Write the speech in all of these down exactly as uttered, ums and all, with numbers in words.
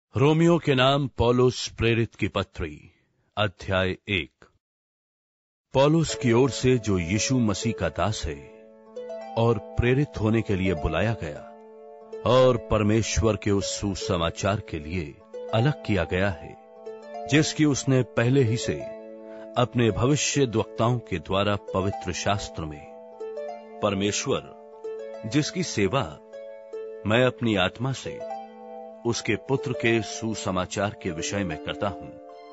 Romeo के नाम पौलुस प्रेरित की पत्री, अध्याय एक। पौलुस की ओर से जो यीशु मसीह का दास है और प्रेरित होने के लिए बुलाया गया और परमेश्वर के उस सुसमाचार के लिए अलग किया गया है, जिसकी उसने पहले ही से अपने भविष्यद्वक्ताओं के द्वारा पवित्र शास्त्र में, परमेश्वर जिसकी सेवा मैं अपनी आत्मा से उसके पुत्र के सुसमाचार के विषय में करता हूं,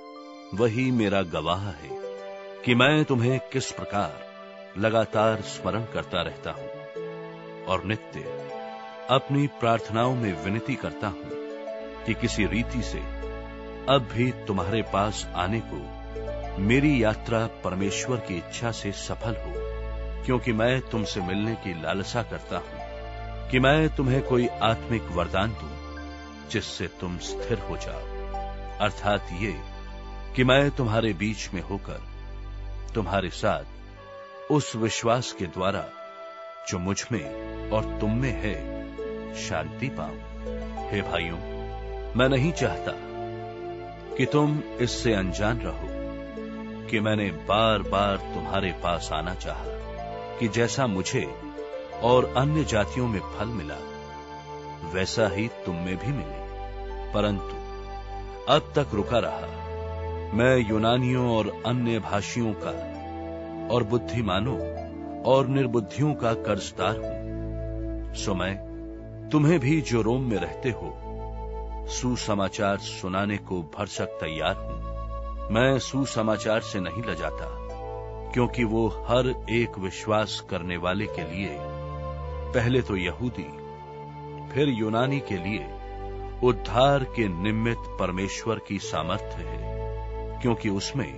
वही मेरा गवाह है कि मैं तुम्हें किस प्रकार लगातार स्मरण करता रहता हूं और नित्य अपनी प्रार्थनाओं में विनती करता हूं कि किसी रीति से अब भी तुम्हारे पास आने को मेरी यात्रा परमेश्वर की इच्छा से सफल हो, क्योंकि मैं तुमसे मिलने की लालसा करता हूं कि मैं तुम्हें कोई आत्मिक वरदान दूं जिससे तुम स्थिर हो जाओ, अर्थात ये कि मैं तुम्हारे बीच में होकर तुम्हारे साथ उस विश्वास के द्वारा जो मुझ में और तुम में है शांति पाऊं। हे भाइयों, मैं नहीं चाहता कि तुम इससे अनजान रहो कि मैंने बार बार तुम्हारे पास आना चाहा कि जैसा मुझे और अन्य जातियों में फल मिला वैसा ही तुम में भी मिले, परंतु अब तक रुका रहा। मैं यूनानियों और अन्य भाषियों का और बुद्धिमानों और निर्बुद्धियों का कर्जदार हूं। सो मैं तुम्हें भी जो रोम में रहते हो सुसमाचार सुनाने को भरसक तैयार हूं। मैं सुसमाचार से नहीं लजाता, क्योंकि वो हर एक विश्वास करने वाले के लिए, पहले तो यहूदी फिर यूनानी के लिए उद्धार के निमित्त परमेश्वर की सामर्थ्य है, क्योंकि उसमें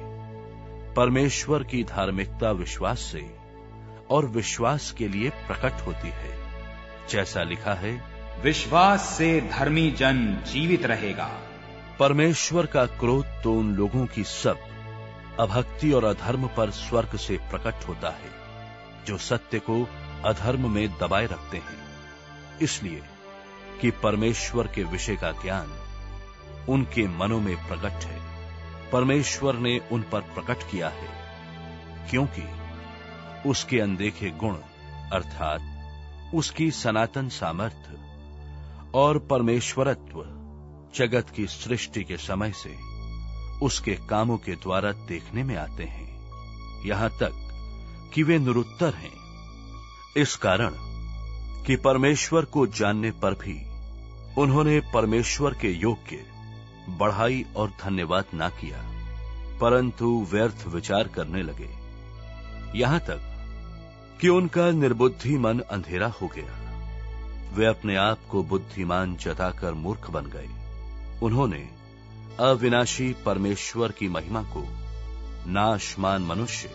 परमेश्वर की धार्मिकता विश्वास से और विश्वास के लिए प्रकट होती है, जैसा लिखा है, विश्वास से धर्मी जन जीवित रहेगा। परमेश्वर का क्रोध तो उन लोगों की सब अभक्ति और अधर्म पर स्वर्ग से प्रकट होता है जो सत्य को अधर्म में दबाए रखते हैं, इसलिए कि परमेश्वर के विषय का ज्ञान उनके मनों में प्रकट है। परमेश्वर ने उन पर प्रकट किया है, क्योंकि उसके अनदेखे गुण अर्थात उसकी सनातन सामर्थ्य और परमेश्वरत्व जगत की सृष्टि के समय से उसके कामों के द्वारा देखने में आते हैं, यहां तक कि वे निरुत्तर हैं। इस कारण कि परमेश्वर को जानने पर भी उन्होंने परमेश्वर के योग्य बढ़ाई और धन्यवाद ना किया, परंतु व्यर्थ विचार करने लगे, यहां तक कि उनका निर्बुद्धि मन अंधेरा हो गया। वे अपने आप को बुद्धिमान जताकर मूर्ख बन गए। उन्होंने अविनाशी परमेश्वर की महिमा को नाशमान मनुष्य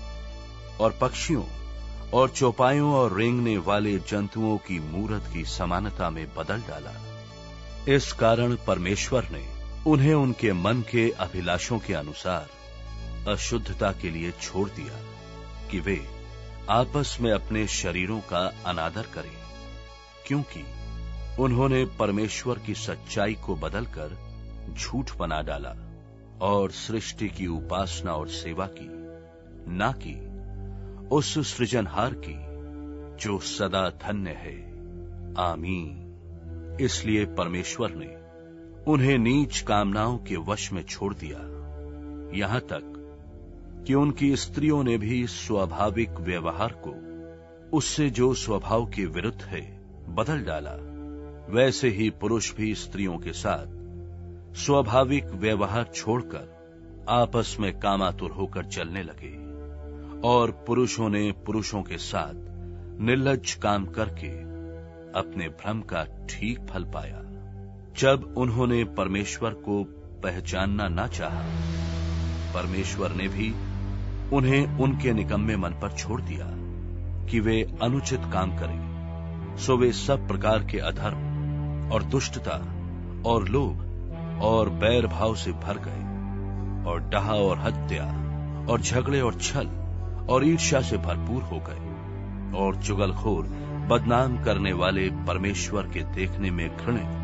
और पक्षियों और चौपायों और रेंगने वाले जंतुओं की मूरत की समानता में बदल डाला। इस कारण परमेश्वर ने उन्हें उनके मन के अभिलाषों के अनुसार अशुद्धता के लिए छोड़ दिया कि वे आपस में अपने शरीरों का अनादर करें, क्योंकि उन्होंने परमेश्वर की सच्चाई को बदलकर झूठ बना डाला और सृष्टि की उपासना और सेवा की, ना कि उस सृजनहार की जो सदा धन्य है। आमीन। इसलिए परमेश्वर ने उन्हें नीच कामनाओं के वश में छोड़ दिया, यहां तक कि उनकी स्त्रियों ने भी स्वाभाविक व्यवहार को उससे जो स्वभाव के विरुद्ध है बदल डाला। वैसे ही पुरुष भी स्त्रियों के साथ स्वाभाविक व्यवहार छोड़कर आपस में कामातुर होकर चलने लगे, और पुरुषों ने पुरुषों के साथ निर्लज्ज काम करके अपने भ्रम का ठीक फल पाया। जब उन्होंने परमेश्वर को पहचानना ना चाहा, परमेश्वर ने भी उन्हें उनके निकम्मे मन पर छोड़ दिया कि वे अनुचित काम करें। सो वे सब प्रकार के अधर्म और दुष्टता और लोभ और बैर भाव से भर गए, और डाह और हत्या और झगड़े और छल और ईर्ष्या से भरपूर हो गए, और चुगलखोर बदनाम करने वाले परमेश्वर के देखने में घृणित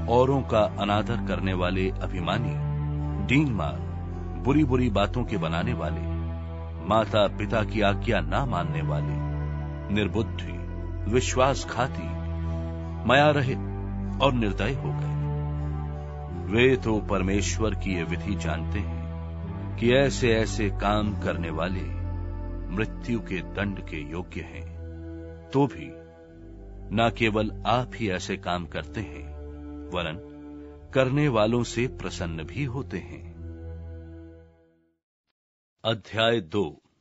औरों का अनादर करने वाले अभिमानी, डींग मार, बुरी बुरी बातों के बनाने वाले, माता पिता की आज्ञा ना मानने वाले, निर्बुद्धि, विश्वासघाती, माया रहित और निर्दय हो गए। वे तो परमेश्वर की ये विधि जानते हैं कि ऐसे ऐसे काम करने वाले मृत्यु के दंड के योग्य हैं, तो भी न केवल आप ही ऐसे काम करते हैं, वरन करने वालों से प्रसन्न भी होते हैं। अध्याय दो।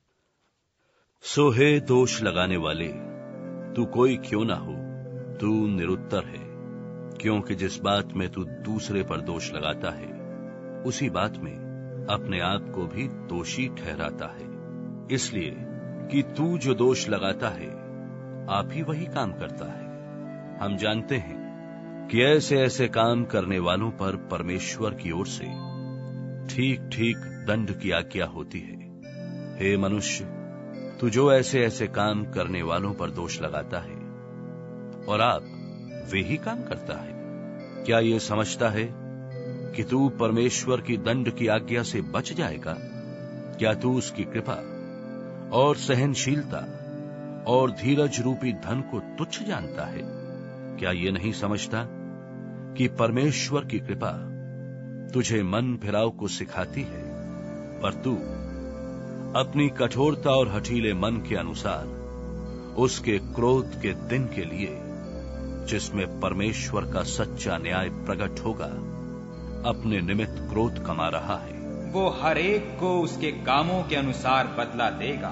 सो हे दोष लगाने वाले, तू कोई क्यों ना हो, तू निरुत्तर है, क्योंकि जिस बात में तू दूसरे पर दोष लगाता है, उसी बात में अपने आप को भी दोषी ठहराता है, इसलिए कि तू जो दोष लगाता है, आप ही वही काम करता है। हम जानते हैं कि ऐसे ऐसे काम करने वालों पर परमेश्वर की ओर से ठीक ठीक दंड की आज्ञा होती है। हे मनुष्य, तू जो ऐसे ऐसे काम करने वालों पर दोष लगाता है और आप वे ही काम करता है, क्या ये समझता है कि तू परमेश्वर की दंड की आज्ञा से बच जाएगा? क्या तू उसकी कृपा और सहनशीलता और धीरज रूपी धन को तुच्छ जानता है? क्या ये नहीं समझता कि परमेश्वर की कृपा तुझे मन फिराव को सिखाती है, पर तू अपनी कठोरता और हठीले मन के अनुसार उसके क्रोध के दिन के लिए, जिसमें परमेश्वर का सच्चा न्याय प्रकट होगा, अपने निमित्त क्रोध कमा रहा है। वो हर एक को उसके कामों के अनुसार बदला देगा।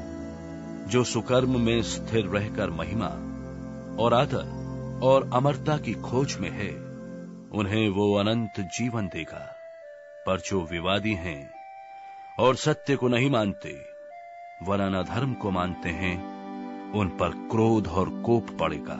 जो सुकर्म में स्थिर रहकर महिमा और आदर और अमरता की खोज में है, उन्हें वो अनंत जीवन देगा। पर जो विवादी हैं और सत्य को नहीं मानते, वरन अधर्म को मानते हैं, उन पर क्रोध और कोप पड़ेगा।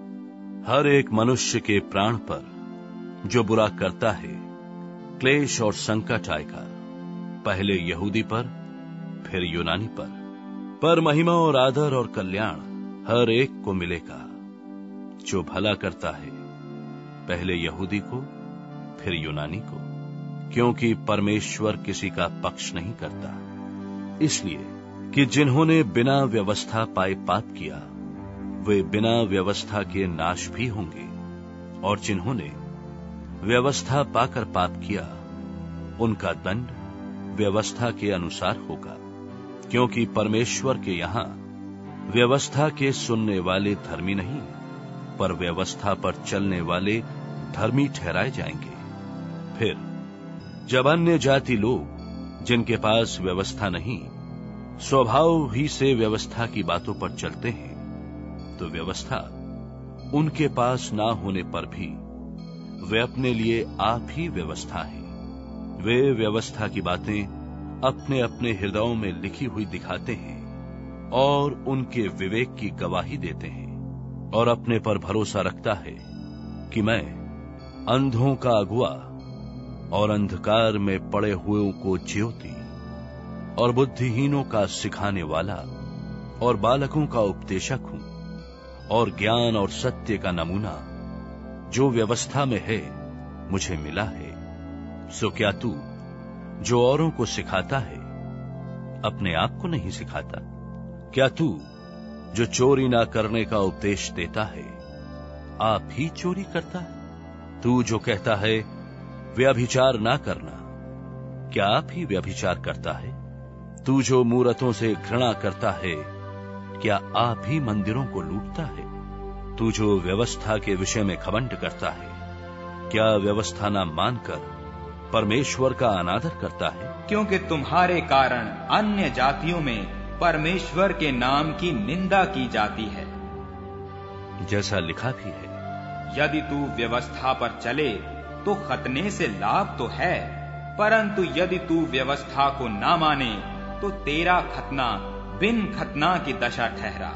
हर एक मनुष्य के प्राण पर जो बुरा करता है, क्लेश और संकट आएगा, पहले यहूदी पर, फिर यूनानी पर। पर महिमा और आदर और कल्याण हर एक को मिलेगा। जो भला करता है, पहले यहूदी को, फिर यूनानी को, क्योंकि परमेश्वर किसी का पक्ष नहीं करता। इसलिए कि जिन्होंने बिना व्यवस्था पाए पाप किया, वे बिना व्यवस्था के नाश भी होंगे, और जिन्होंने व्यवस्था पाकर पाप किया, उनका दंड व्यवस्था के अनुसार होगा। क्योंकि परमेश्वर के यहां व्यवस्था के सुनने वाले धर्मी नहीं, पर व्यवस्था पर चलने वाले धर्मी ठहराए जाएंगे। फिर जब अन्य जाति लोग, जिनके पास व्यवस्था नहीं, स्वभाव ही से व्यवस्था की बातों पर चलते हैं, तो व्यवस्था उनके पास ना होने पर भी वे अपने लिए आप ही व्यवस्था हैं। वे व्यवस्था की बातें अपने अपने हृदयों में लिखी हुई दिखाते हैं और उनके विवेक की गवाही देते हैं, और अपने पर भरोसा रखता है कि मैं अंधों का अगुआ और अंधकार में पड़े हुओं को ज्योति और बुद्धिहीनों का सिखाने वाला और बालकों का उपदेशक हूं, और ज्ञान और सत्य का नमूना जो व्यवस्था में है मुझे मिला है। सो क्या तू जो औरों को सिखाता है, अपने आप को नहीं सिखाता? क्या तू जो चोरी ना करने का उपदेश देता है, आप ही चोरी करता है? तू जो कहता है व्यभिचार ना करना, क्या आप ही व्यभिचार करता है? तू जो मूरतों से घृणा करता है, क्या आप ही मंदिरों को लूटता है? तू जो व्यवस्था के विषय में घमंड करता है, क्या व्यवस्था ना मानकर परमेश्वर का अनादर करता है? क्योंकि तुम्हारे कारण अन्य जातियों में परमेश्वर के नाम की निंदा की जाती है। जैसा लिखा भी है, यदि तू व्यवस्था पर चले तो खतने से लाभ तो है, परंतु यदि तू व्यवस्था को ना माने तो तेरा खतना बिन खतना की दशा ठहरा।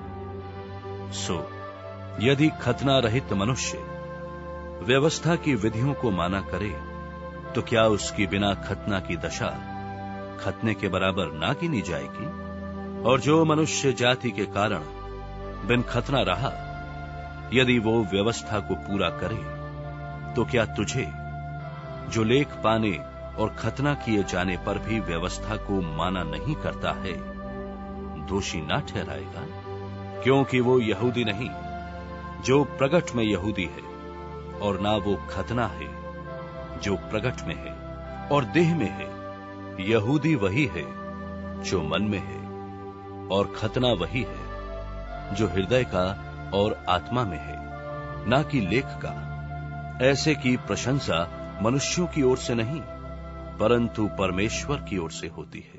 सो यदि खतना रहित मनुष्य व्यवस्था की विधियों को माना करे, तो क्या उसकी बिना खतना की दशा खतने के बराबर ना गिनी जाएगी? और जो मनुष्य जाति के कारण बिन खतना रहा, यदि वो व्यवस्था को पूरा करे, तो क्या तुझे, जो लेख पाने और खतना किए जाने पर भी व्यवस्था को माना नहीं करता है, दोषी ना ठहराएगा? क्योंकि वो यहूदी नहीं जो प्रगट में यहूदी है, और ना वो खतना है जो प्रगट में है और देह में है। यहूदी वही है जो मन में है, और खतना वही है जो हृदय का और आत्मा में है, ना कि लेख का। ऐसे की प्रशंसा मनुष्यों की ओर से नहीं, परंतु परमेश्वर की ओर से होती है।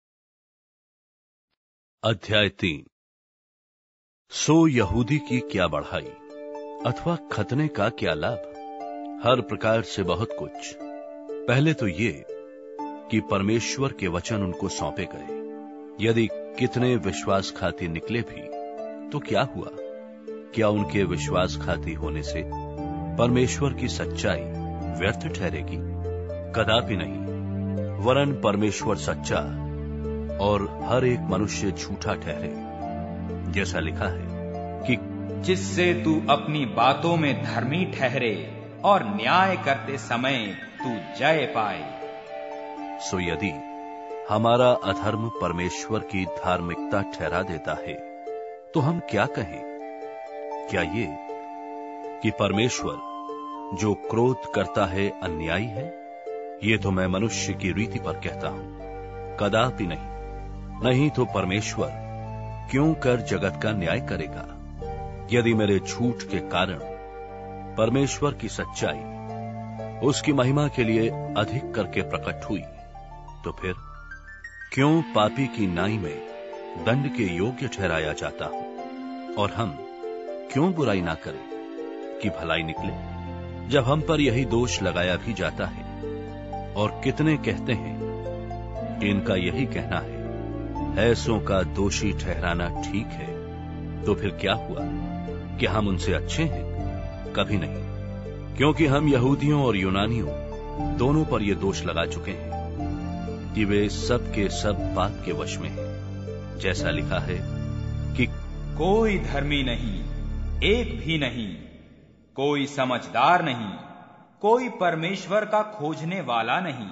अध्याय तीन। सो यहूदी की क्या बढ़ाई अथवा खतने का क्या लाभ? हर प्रकार से बहुत कुछ। पहले तो ये कि परमेश्वर के वचन उनको सौंपे गए। यदि कितने विश्वासघाती निकले भी तो क्या हुआ? क्या उनके विश्वासघाती होने से परमेश्वर की सच्चाई व्यर्थ ठहरेगी? कदापि नहीं, वरन परमेश्वर सच्चा और हर एक मनुष्य झूठा ठहरे। जैसा लिखा है कि जिससे तू अपनी बातों में धर्मी ठहरे और न्याय करते समय तू जय पाए। सो यदि हमारा अधर्म परमेश्वर की धार्मिकता ठहरा देता है तो हम क्या कहें? क्या ये कि परमेश्वर जो क्रोध करता है अन्यायी है? ये तो मैं मनुष्य की रीति पर कहता हूं, कदापि नहीं। नहीं तो परमेश्वर क्यों कर जगत का न्याय करेगा? यदि मेरे झूठ के कारण परमेश्वर की सच्चाई उसकी महिमा के लिए अधिक करके प्रकट हुई, तो फिर क्यों पापी की नाई में दंड के योग्य ठहराया जाता हूं? और हम क्यों बुराई ना करें कि भलाई निकले, जब हम पर यही दोष लगाया भी जाता है? और कितने कहते हैं कि इनका यही कहना है, ऐसों का दोषी ठहराना ठीक है। तो फिर क्या हुआ कि हम उनसे अच्छे हैं? कभी नहीं, क्योंकि हम यहूदियों और यूनानियों दोनों पर यह दोष लगा चुके हैं कि वे सब के सब पाप के वश में हैं। जैसा लिखा है कि कोई धर्मी नहीं, एक भी नहीं, कोई समझदार नहीं, कोई परमेश्वर का खोजने वाला नहीं।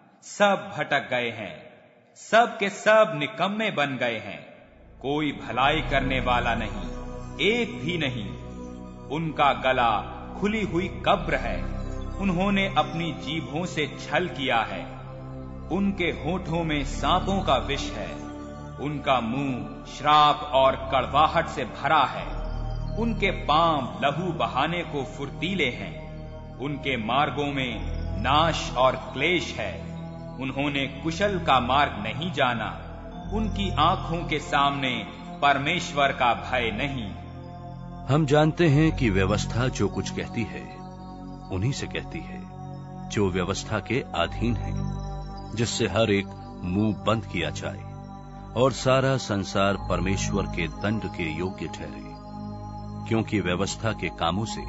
सब भटक गए हैं, सब के सब निकम्मे बन गए हैं। कोई भलाई करने वाला नहीं, एक भी नहीं। उनका गला खुली हुई कब्र है, उन्होंने अपनी जीभों से छल किया है। उनके होठों में सांपों का विष है, उनका मुंह श्राप और कड़वाहट से भरा है। उनके पांव लहू बहाने को फुर्तीले हैं, उनके मार्गों में नाश और क्लेश है। उन्होंने कुशल का मार्ग नहीं जाना, उनकी आंखों के सामने परमेश्वर का भय नहीं। हम जानते हैं कि व्यवस्था जो कुछ कहती है उन्हीं से कहती है जो व्यवस्था के अधीन है, जिससे हर एक मुंह बंद किया जाए और सारा संसार परमेश्वर के दंड के योग्य ठहरे। क्योंकि व्यवस्था के कामों से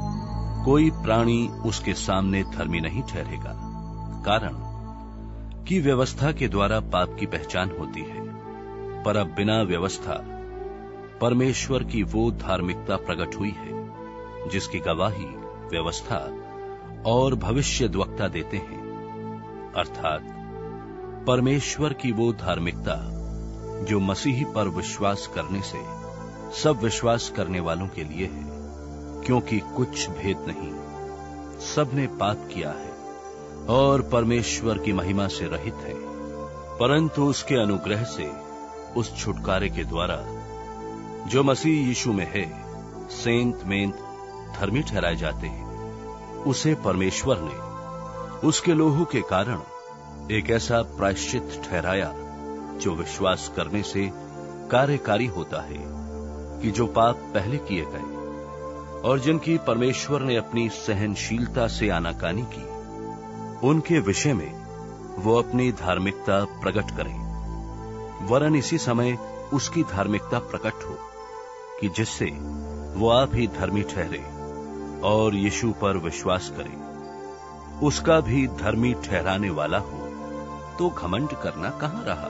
कोई प्राणी उसके सामने धर्मी नहीं ठहरेगा, कारण कि व्यवस्था के द्वारा पाप की पहचान होती है। पर अब बिना व्यवस्था परमेश्वर की वो धार्मिकता प्रकट हुई है जिसकी गवाही व्यवस्था और भविष्यद्वक्ता देते हैं, अर्थात परमेश्वर की वो धार्मिकता जो मसीह पर विश्वास करने से सब विश्वास करने वालों के लिए है। क्योंकि कुछ भेद नहीं, सबने पाप किया है और परमेश्वर की महिमा से रहित है, परंतु उसके अनुग्रह से उस छुटकारे के द्वारा जो मसीह यीशु में है सेंत मेंत धर्मी ठहराए जाते हैं। उसे परमेश्वर ने उसके लोहू के कारण एक ऐसा प्रायश्चित ठहराया जो विश्वास करने से कार्यकारी होता है कि जो पाप पहले किए गए और जिनकी परमेश्वर ने अपनी सहनशीलता से आनाकानी की, उनके विषय में वो अपनी धार्मिकता प्रकट करें, वरन इसी समय उसकी धार्मिकता प्रकट हो कि जिससे वो आप ही धर्मी ठहरे और यीशु पर विश्वास करे। उसका भी धर्मी ठहराने वाला हो तो घमंड करना कहां रहा?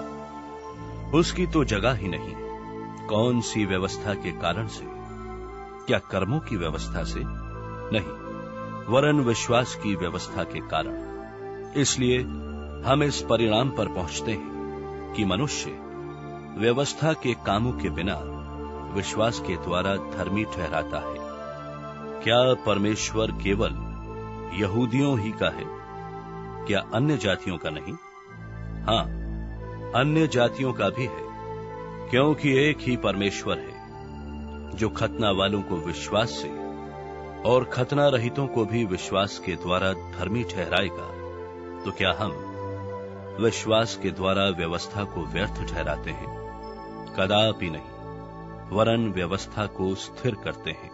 उसकी तो जगह ही नहीं। कौन सी व्यवस्था के कारण से? क्या कर्मों की व्यवस्था से? नहीं, वरन विश्वास की व्यवस्था के कारण। इसलिए हम इस परिणाम पर पहुंचते हैं कि मनुष्य व्यवस्था के कामों के बिना विश्वास के द्वारा धर्मी ठहराता है। क्या परमेश्वर केवल यहूदियों ही का है? क्या अन्य जातियों का नहीं? हां, अन्य जातियों का भी है, क्योंकि एक ही परमेश्वर है जो खतना वालों को विश्वास से और खतना रहितों को भी विश्वास के द्वारा धर्मी ठहराएगा। तो क्या हम विश्वास के द्वारा व्यवस्था को व्यर्थ ठहराते हैं? कदापि नहीं, वरन व्यवस्था को स्थिर करते हैं।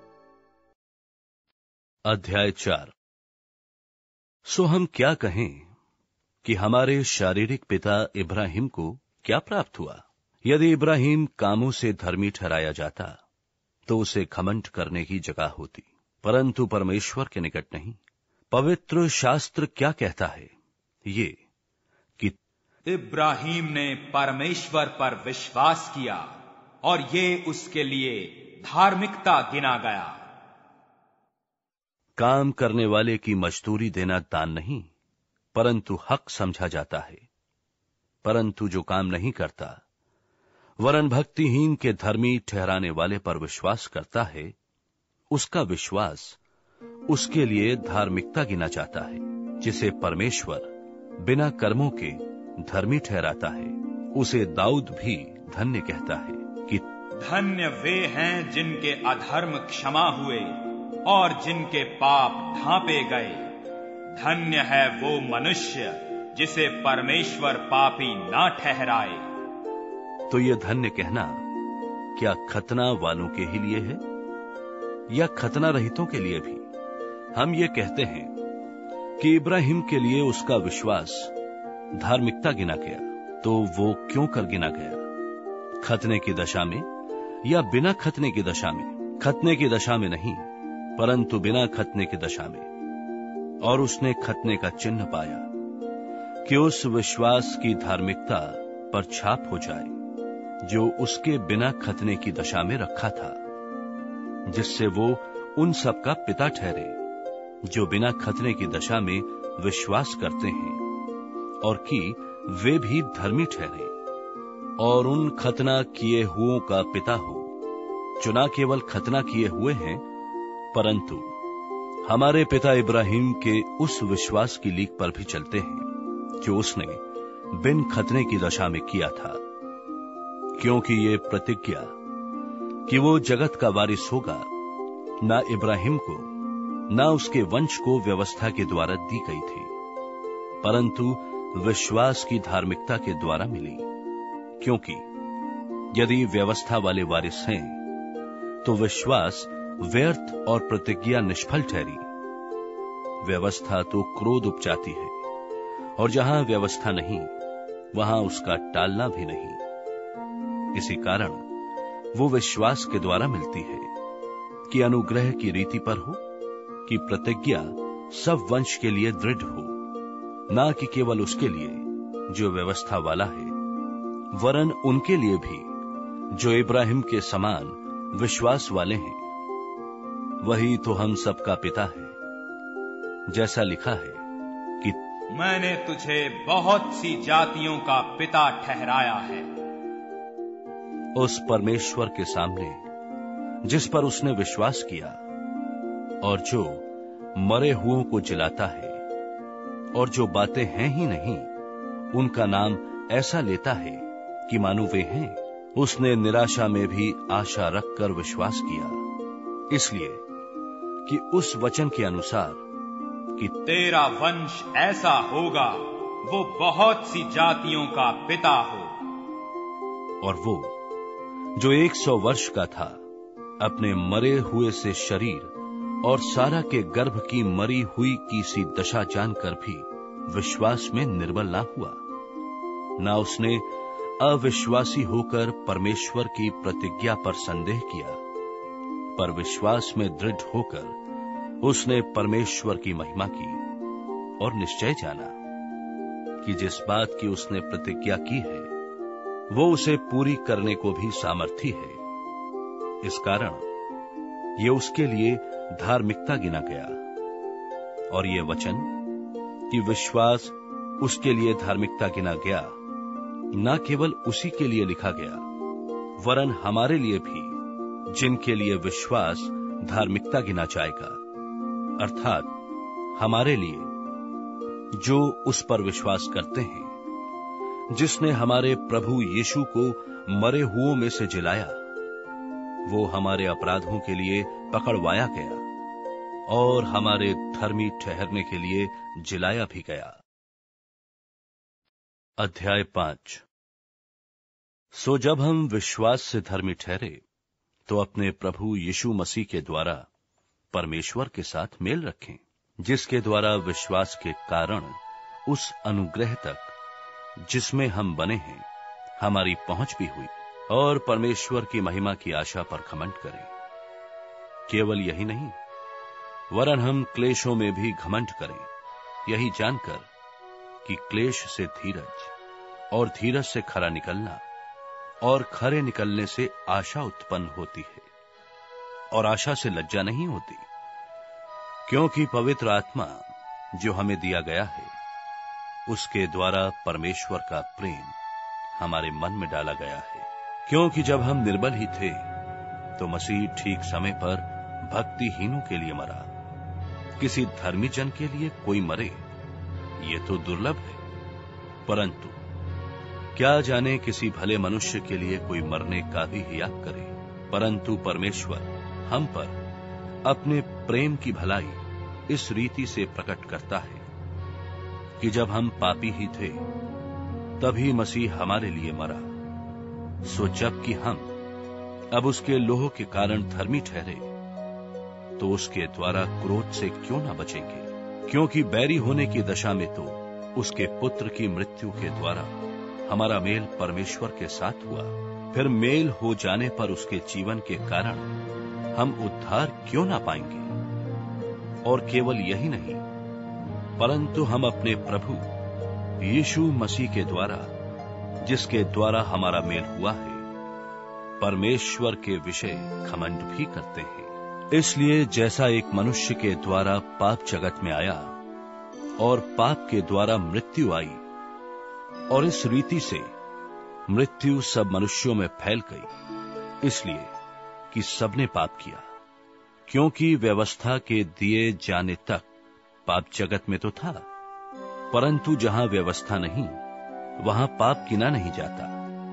अध्याय चार। सो हम क्या कहें कि हमारे शारीरिक पिता इब्राहिम को क्या प्राप्त हुआ? यदि इब्राहिम कामों से धर्मी ठहराया जाता तो उसे घमंड करने की जगह होती, परंतु परमेश्वर के निकट नहीं। पवित्र शास्त्र क्या कहता है? ये कि इब्राहिम ने परमेश्वर पर विश्वास किया और ये उसके लिए धार्मिकता गिना गया। काम करने वाले की मजदूरी देना दान नहीं, परंतु हक समझा जाता है। परंतु जो काम नहीं करता वरन भक्तिहीन के धर्मी ठहराने वाले पर विश्वास करता है, उसका विश्वास उसके लिए धार्मिकता गिना जाता है। जिसे परमेश्वर बिना कर्मों के धर्मी ठहराता है, उसे दाऊद भी धन्य कहता है कि धन्य वे हैं जिनके अधर्म क्षमा हुए और जिनके पाप ढांपे गए। धन्य है वो मनुष्य जिसे परमेश्वर पापी ना ठहराए। तो ये धन्य कहना क्या खतना वालों के ही लिए है या खतना रहितों के लिए भी? हम ये कहते हैं कि इब्राहिम के लिए उसका विश्वास धार्मिकता गिना गया। तो वो क्यों कर गिना गया? खतने की दशा में या बिना खतने की दशा में? खतने की दशा में नहीं, परंतु बिना खतने की दशा में। और उसने खतने का चिन्ह पाया कि उस विश्वास की धार्मिकता पर छाप हो जाए जो उसके बिना खतने की दशा में रखा था, जिससे वो उन सब का पिता ठहरे जो बिना खतने की दशा में विश्वास करते हैं, और कि वे भी धर्मी ठहरे और उन खतना किए हुओं का पिता हो जो न केवल खतना किए हुए हैं, परंतु हमारे पिता इब्राहिम के उस विश्वास की लीक पर भी चलते हैं जो उसने बिन खतने की दशा में किया था। क्योंकि ये प्रतिज्ञा कि वो जगत का वारिस होगा ना इब्राहिम को ना उसके वंश को व्यवस्था के द्वारा दी गई थी, परंतु विश्वास की धार्मिकता के द्वारा मिली। क्योंकि यदि व्यवस्था वाले वारिस हैं तो विश्वास व्यर्थ और प्रतिज्ञा निष्फल ठहरी। व्यवस्था तो क्रोध उपजाती है, और जहां व्यवस्था नहीं वहां उसका टालना भी नहीं। इसी कारण वो विश्वास के द्वारा मिलती है कि अनुग्रह की रीति पर हो कि प्रतिज्ञा सब वंश के लिए दृढ़ हो, ना कि केवल उसके लिए जो व्यवस्था वाला है, वरन उनके लिए भी जो इब्राहिम के समान विश्वास वाले हैं। वही तो हम सबका पिता है, जैसा लिखा है कि मैंने तुझे बहुत सी जातियों का पिता ठहराया है। उस परमेश्वर के सामने जिस पर उसने विश्वास किया और जो मरे हुओं को जिलाता है और जो बातें हैं ही नहीं उनका नाम ऐसा लेता है कि मानो वे हैं, उसने निराशा में भी आशा रखकर विश्वास किया, इसलिए कि उस वचन के अनुसार कि तेरा वंश ऐसा होगा, वो बहुत सी जातियों का पिता हो। और वो जो एक सौ वर्ष का था अपने मरे हुए से शरीर और सारा के गर्भ की मरी हुई की सी दशा जानकर भी विश्वास में निर्बल ना हुआ, ना उसने अविश्वासी होकर परमेश्वर की प्रतिज्ञा पर संदेह किया, पर विश्वास में दृढ़ होकर उसने परमेश्वर की महिमा की और निश्चय जाना कि जिस बात की उसने प्रतिज्ञा की है वो उसे पूरी करने को भी सामर्थी है। इस कारण ये उसके लिए धार्मिकता गिना गया। और ये वचन कि विश्वास उसके लिए धार्मिकता गिना गया, न केवल उसी के लिए लिखा गया, वरन हमारे लिए भी, जिनके लिए विश्वास धार्मिकता गिना जाएगा, अर्थात हमारे लिए जो उस पर विश्वास करते हैं, जिसने हमारे प्रभु यीशु को मरे हुओं में से जिलाया। वो हमारे अपराधों के लिए पकड़वाया गया और हमारे धर्मी ठहरने के लिए जिलाया भी गया। अध्याय पांच। सो जब हम विश्वास से धर्मी ठहरे, तो अपने प्रभु यीशु मसीह के द्वारा परमेश्वर के साथ मेल रखें, जिसके द्वारा विश्वास के कारण उस अनुग्रह तक जिसमें हम बने हैं हमारी पहुंच भी हुई, और परमेश्वर की महिमा की आशा पर घमंड करें। केवल यही नहीं, वरन हम क्लेशों में भी घमंड करें, यही जानकर कि क्लेश से धीरज, और धीरज से खरा निकलना, और खरे निकलने से आशा उत्पन्न होती है, और आशा से लज्जा नहीं होती, क्योंकि पवित्र आत्मा जो हमें दिया गया है, उसके द्वारा परमेश्वर का प्रेम हमारे मन में डाला गया है। क्योंकि जब हम निर्बल ही थे, तो मसीह ठीक समय पर भक्तिहीनों के लिए मरा। किसी धर्मी जन के लिए कोई मरे, ये तो दुर्लभ है, परंतु क्या जाने किसी भले मनुष्य के लिए कोई मरने का भी हियाव करे। परंतु परमेश्वर हम पर अपने प्रेम की भलाई इस रीति से प्रकट करता है कि जब हम पापी ही थे, तभी मसीह हमारे लिए मरा। सो जबकि हम अब उसके लोह के कारण धर्मी ठहरे, तो उसके द्वारा क्रोध से क्यों न बचेंगे। क्योंकि बैरी होने की दशा में तो उसके पुत्र की मृत्यु के द्वारा हमारा मेल परमेश्वर के साथ हुआ, फिर मेल हो जाने पर उसके जीवन के कारण हम उद्धार क्यों ना पाएंगे। और केवल यही नहीं, परंतु हम अपने प्रभु यीशु मसीह के द्वारा, जिसके द्वारा हमारा मेल हुआ है, परमेश्वर के विषय घमंड भी करते हैं। इसलिए जैसा एक मनुष्य के द्वारा पाप जगत में आया, और पाप के द्वारा मृत्यु आई, और इस रीति से मृत्यु सब मनुष्यों में फैल गई, इसलिए कि सबने पाप किया। क्योंकि व्यवस्था के दिए जाने तक पाप जगत में तो था, परंतु जहां व्यवस्था नहीं, वहां पाप गिना नहीं जाता।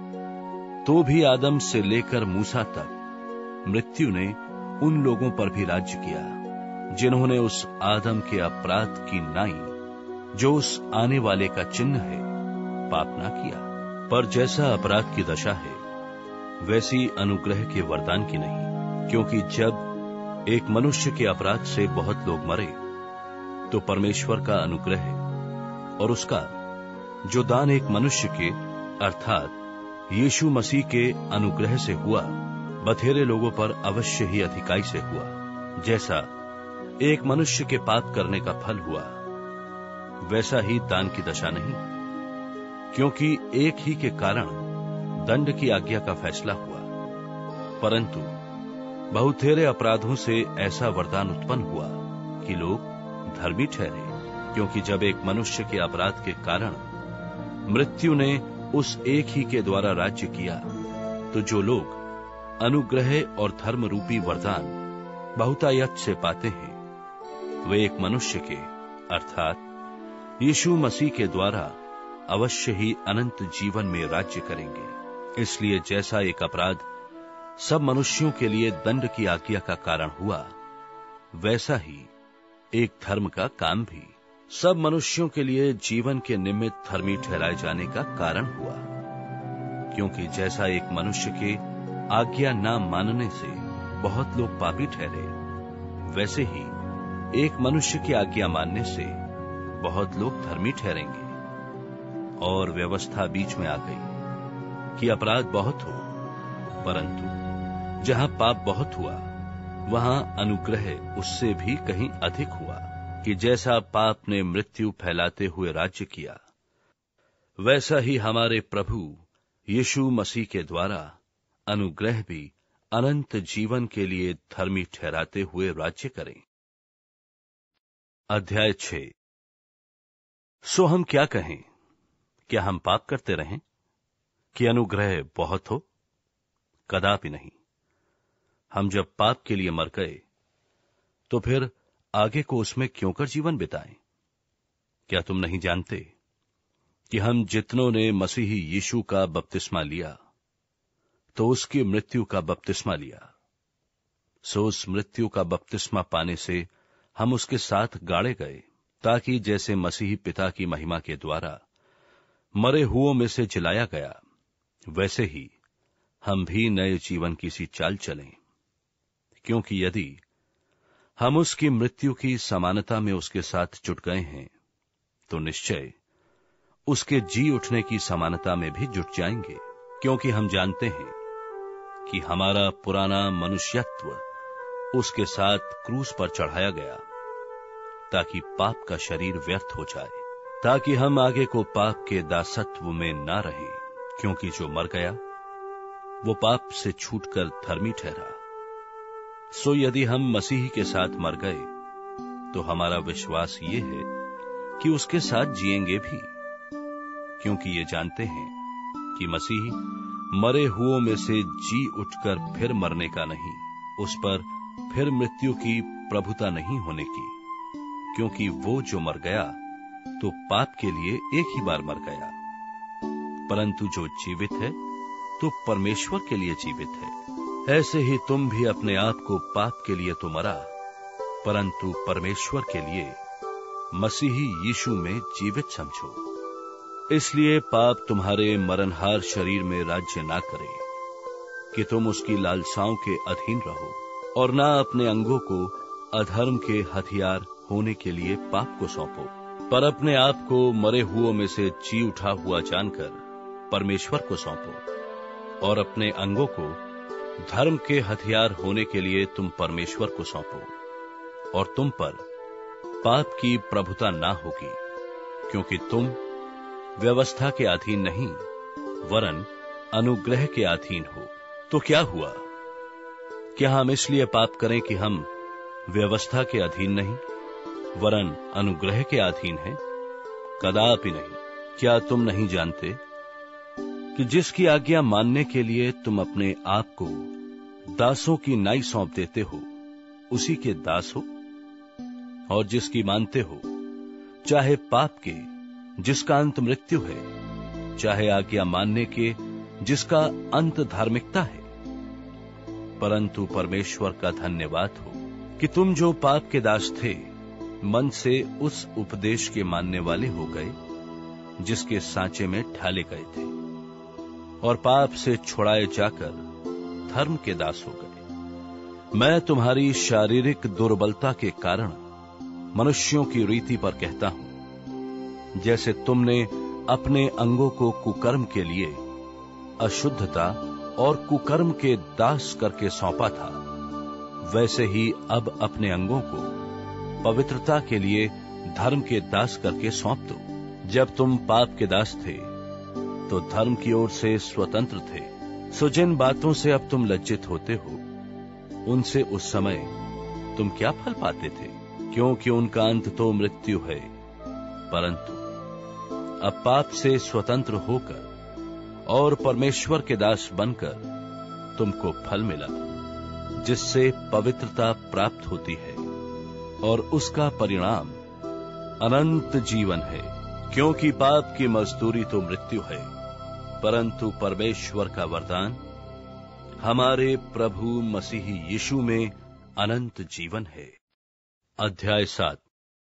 तो भी आदम से लेकर मूसा तक मृत्यु ने उन लोगों पर भी राज्य किया, जिन्होंने उस आदम के अपराध की नाई, जो उस आने वाले का चिन्ह है, पाप ना किया। पर जैसा अपराध की दशा है, वैसी अनुग्रह के वरदान की नहीं। क्योंकि जब एक मनुष्य के अपराध से बहुत लोग मरे, तो परमेश्वर का अनुग्रह और उसका जो दान एक मनुष्य के, अर्थात यीशु मसीह के अनुग्रह से हुआ, बथेरे लोगों पर अवश्य ही अधिकाई से हुआ। जैसा एक मनुष्य के पाप करने का फल हुआ, वैसा ही दान की दशा नहीं। क्योंकि एक ही के कारण दंड की आज्ञा का फैसला हुआ, परंतु बहुतेरे अपराधों से ऐसा वरदान उत्पन्न हुआ कि लोग धर्मी ठहरे। क्योंकि जब एक मनुष्य के अपराध के कारण मृत्यु ने उस एक ही के द्वारा राज्य किया, तो जो लोग अनुग्रह और धर्म रूपी वरदान बहुतायत से पाते हैं, वे एक मनुष्य के, अर्थात यीशु मसीह के द्वारा अवश्य ही अनंत जीवन में राज्य करेंगे। इसलिए जैसा एक अपराध सब मनुष्यों के लिए दंड की आज्ञा का कारण हुआ, वैसा ही एक धर्म का काम भी सब मनुष्यों के लिए जीवन के निमित्त धर्मी ठहराए जाने का कारण हुआ। क्योंकि जैसा एक मनुष्य के आज्ञा न मानने से बहुत लोग पापी ठहरे, वैसे ही एक मनुष्य की आज्ञा मानने से बहुत लोग धर्मी ठहरेंगे। और व्यवस्था बीच में आ गई कि अपराध बहुत हो, परंतु जहां पाप बहुत हुआ, वहां अनुग्रह उससे भी कहीं अधिक हुआ, कि जैसा पाप ने मृत्यु फैलाते हुए राज्य किया, वैसा ही हमारे प्रभु यीशु मसीह के द्वारा अनुग्रह भी अनंत जीवन के लिए धर्मी ठहराते हुए राज्य करें। अध्याय छह। सो हम क्या कहें? क्या हम पाप करते रहें कि अनुग्रह बहुत हो? कदापि नहीं। हम जब पाप के लिए मर गए तो फिर आगे को उसमें क्यों कर जीवन बिताएं? क्या तुम नहीं जानते कि हम जितनों ने मसीही यीशु का बपतिस्मा लिया तो उसकी मृत्यु का बपतिस्मा लिया, सो उस मृत्यु का बपतिस्मा पाने से हम उसके साथ गाड़े गए, ताकि जैसे मसीही पिता की महिमा के द्वारा मरे हुओं में से जिलाया गया, वैसे ही हम भी नए जीवन की सी चाल चलें। क्योंकि यदि हम उसकी मृत्यु की समानता में उसके साथ जुट गए हैं तो निश्चय उसके जी उठने की समानता में भी जुट जाएंगे। क्योंकि हम जानते हैं कि हमारा पुराना मनुष्यत्व उसके साथ क्रूस पर चढ़ाया गया, ताकि पाप का शरीर व्यर्थ हो जाए, ताकि हम आगे को पाप के दासत्व में ना रहें। क्योंकि जो मर गया वो पाप से छूटकर धर्मी ठहरा। सो यदि हम मसीह के साथ मर गए तो हमारा विश्वास ये है कि उसके साथ जिएंगे भी, क्योंकि ये जानते हैं कि मसीह मरे हुओं में से जी उठकर फिर मरने का नहीं, उस पर फिर मृत्यु की प्रभुता नहीं होने की। क्योंकि वो जो मर गया तो पाप के लिए एक ही बार मर गया, परंतु जो जीवित है तो परमेश्वर के लिए जीवित है। ऐसे ही तुम भी अपने आप को पाप के लिए तो मरा, परंतु परमेश्वर के लिए मसीही यीशु में जीवित समझो। इसलिए पाप तुम्हारे मरणहार शरीर में राज्य ना करे कि तुम उसकी लालसाओं के अधीन रहो, और ना अपने अंगों को अधर्म के हथियार होने के लिए पाप को सौंपो, पर अपने आप को मरे हुओं में से जी उठा हुआ जानकर परमेश्वर को सौंपो, और अपने अंगों को धर्म के हथियार होने के लिए तुम परमेश्वर को सौंपो, और तुम पर पाप की प्रभुता ना होगी। क्योंकि तुम व्यवस्था के अधीन नहीं वरन अनुग्रह के अधीन हो। तो क्या हुआ? क्या हम इसलिए पाप करें कि हम व्यवस्था के अधीन नहीं वरन अनुग्रह के अधीन हैं? कदापि नहीं। क्या तुम नहीं जानते कि जिसकी आज्ञा मानने के लिए तुम अपने आप को दासों की नाई सौंप देते हो, उसी के दास हो? और जिसकी मानते हो, चाहे पाप के जिसका अंत मृत्यु है, चाहे आज्ञा मानने के जिसका अंत धार्मिकता है। परंतु परमेश्वर का धन्यवाद हो कि तुम जो पाप के दास थे, मन से उस उपदेश के मानने वाले हो गए जिसके सांचे में ढाले गए थे, और पाप से छुड़ाए जाकर धर्म के दास हो गए। मैं तुम्हारी शारीरिक दुर्बलता के कारण मनुष्यों की रीति पर कहता हूं, जैसे तुमने अपने अंगों को कुकर्म के लिए अशुद्धता और कुकर्म के दास करके सौंपा था, वैसे ही अब अपने अंगों को पवित्रता के लिए धर्म के दास करके सौंप दो। जब तुम पाप के दास थे तो धर्म की ओर से स्वतंत्र थे। सो जिन बातों से अब तुम लज्जित होते हो, उनसे उस समय तुम क्या फल पाते थे? क्योंकि उनका अंत तो मृत्यु है। परंतु अब पाप से स्वतंत्र होकर और परमेश्वर के दास बनकर तुमको फल मिला, जिससे पवित्रता प्राप्त होती है, और उसका परिणाम अनंत जीवन है। क्योंकि पाप की मजदूरी तो मृत्यु है, परंतु परमेश्वर का वरदान हमारे प्रभु मसीह यीशु में अनंत जीवन है। अध्याय सात।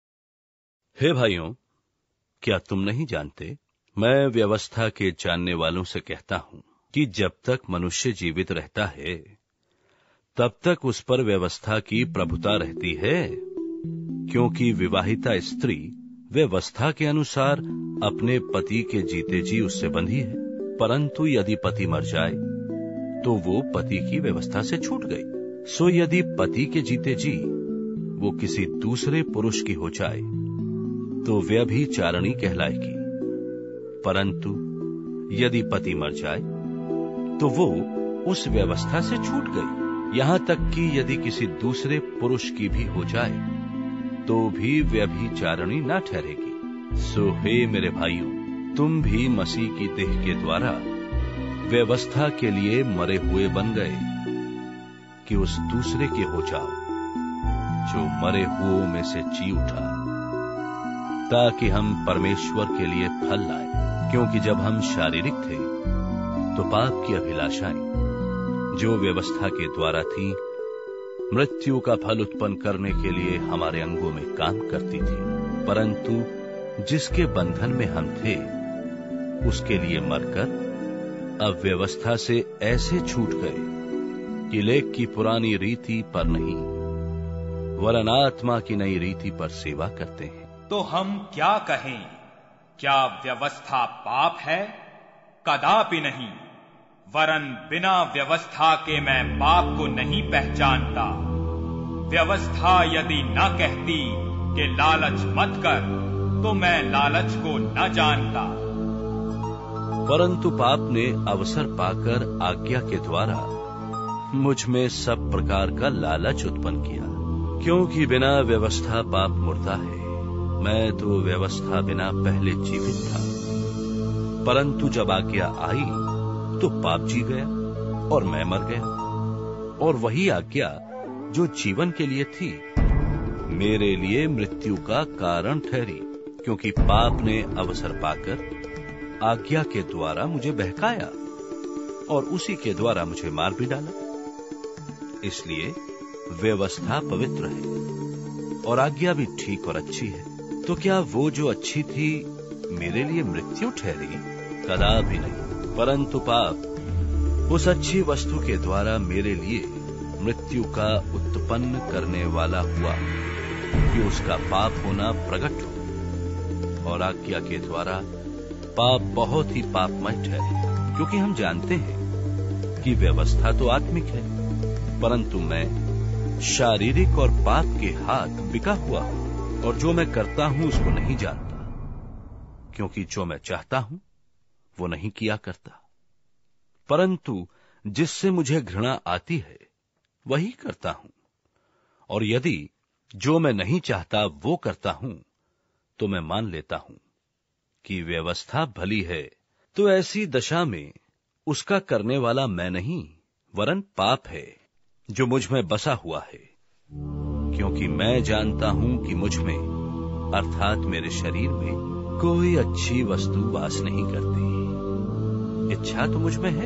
हे भाइयों, क्या तुम नहीं जानते, मैं व्यवस्था के जानने वालों से कहता हूं कि जब तक मनुष्य जीवित रहता है तब तक उस पर व्यवस्था की प्रभुता रहती है। क्योंकि विवाहिता स्त्री व्यवस्था के अनुसार अपने पति के जीते जी उससे बंधी है, परंतु यदि पति मर जाए तो वो पति की व्यवस्था से छूट गई। सो यदि पति के जीते जी वो किसी दूसरे पुरुष की हो जाए तो व्यभिचारिणी कहलाएगी, परंतु यदि पति मर जाए तो वो उस व्यवस्था से छूट गई। यहां तक कि यदि किसी दूसरे पुरुष की भी हो जाए तो भी व्यभिचारिणी ना ठहरेगी। सो हे मेरे भाइयों, तुम भी मसीह की देह के द्वारा व्यवस्था के लिए मरे हुए बन गए कि उस दूसरे के हो जाओ जो मरे हुओं में से जी उठा, ताकि हम परमेश्वर के लिए फल लाए। क्योंकि जब हम शारीरिक थे तो पाप की अभिलाषाएं जो व्यवस्था के द्वारा थी मृत्यु का फल उत्पन्न करने के लिए हमारे अंगों में काम करती थी, परंतु जिसके बंधन में हम थे उसके लिए मरकर अब व्यवस्था से ऐसे छूट गए कि लेख की पुरानी रीति पर नहीं वरन आत्मा की नई रीति पर सेवा करते हैं। तो हम क्या कहें? क्या व्यवस्था पाप है? कदापि नहीं, वरन बिना व्यवस्था के मैं पाप को नहीं पहचानता। व्यवस्था यदि न कहती कि लालच मत कर, तो मैं लालच को न जानता। परंतु पाप ने अवसर पाकर आज्ञा के द्वारा मुझ में सब प्रकार का लालच उत्पन्न किया, क्योंकि बिना व्यवस्था पाप मुर्दा है। मैं तो व्यवस्था बिना पहले जीवित था, परंतु जब आज्ञा आई तो पाप जी गया और मैं मर गया। और वही आज्ञा जो जीवन के लिए थी मेरे लिए मृत्यु का कारण ठहरी, क्योंकि पाप ने अवसर पाकर आज्ञा के द्वारा मुझे बहकाया और उसी के द्वारा मुझे मार भी डाला। इसलिए व्यवस्था पवित्र है और आज्ञा भी ठीक और अच्छी है। तो क्या वो जो अच्छी थी मेरे लिए मृत्यु ठहरी? कदापि नहीं, परंतु पाप उस अच्छी वस्तु के द्वारा मेरे लिए मृत्यु का उत्पन्न करने वाला हुआ कि उसका पाप होना प्रकट हो, और आज्ञा के द्वारा पाप बहुत ही पापमय ठहरे। क्योंकि हम जानते हैं कि व्यवस्था तो आत्मिक है, परंतु मैं शारीरिक और पाप के हाथ बिका हुआ हूं, और जो मैं करता हूं उसको नहीं जानता, क्योंकि जो मैं चाहता हूं वो नहीं किया करता, परंतु जिससे मुझे घृणा आती है वही करता हूं। और यदि जो मैं नहीं चाहता वो करता हूं तो मैं मान लेता हूं कि व्यवस्था भली है। तो ऐसी दशा में उसका करने वाला मैं नहीं वरन पाप है जो मुझ में बसा हुआ है। क्योंकि मैं जानता हूं कि मुझ में अर्थात मेरे शरीर में कोई अच्छी वस्तु वास नहीं करती। इच्छा तो मुझ में है,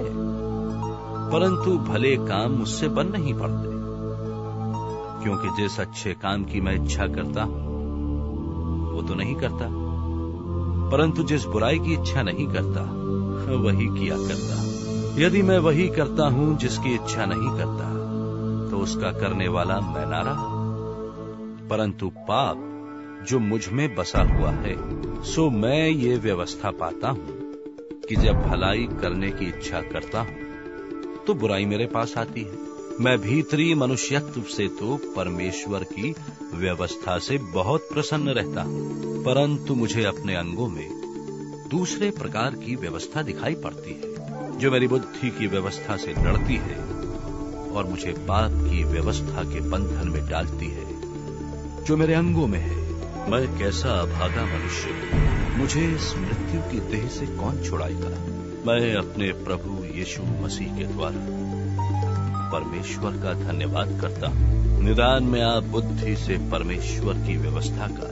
परंतु भले काम मुझसे बन नहीं पड़ते। क्योंकि जिस अच्छे काम की मैं इच्छा करता हूं वो तो नहीं करता, परंतु जिस बुराई की इच्छा नहीं करता वही किया करता। यदि मैं वही करता हूं जिसकी इच्छा नहीं करता तो उसका करने वाला मैं ना रहा। परंतु पाप जो मुझ में बसा हुआ है, सो मैं ये व्यवस्था पाता हूं कि जब भलाई करने की इच्छा करता हूं तो बुराई मेरे पास आती है। मैं भीतरी मनुष्यत्व से तो परमेश्वर की व्यवस्था से बहुत प्रसन्न रहता हूं, परंतु मुझे अपने अंगों में दूसरे प्रकार की व्यवस्था दिखाई पड़ती है, जो मेरी बुद्धि की व्यवस्था से लड़ती है और मुझे पाप की व्यवस्था के बंधन में डालती है जो मेरे अंगों में है। मैं कैसा अभागा मनुष्य हूं, मुझे इस मृत्यु की देह से कौन छुड़ाएगा? मैं अपने प्रभु यीशु मसीह के द्वारा परमेश्वर का धन्यवाद करता हूं। निदान में आप बुद्धि से परमेश्वर की व्यवस्था का,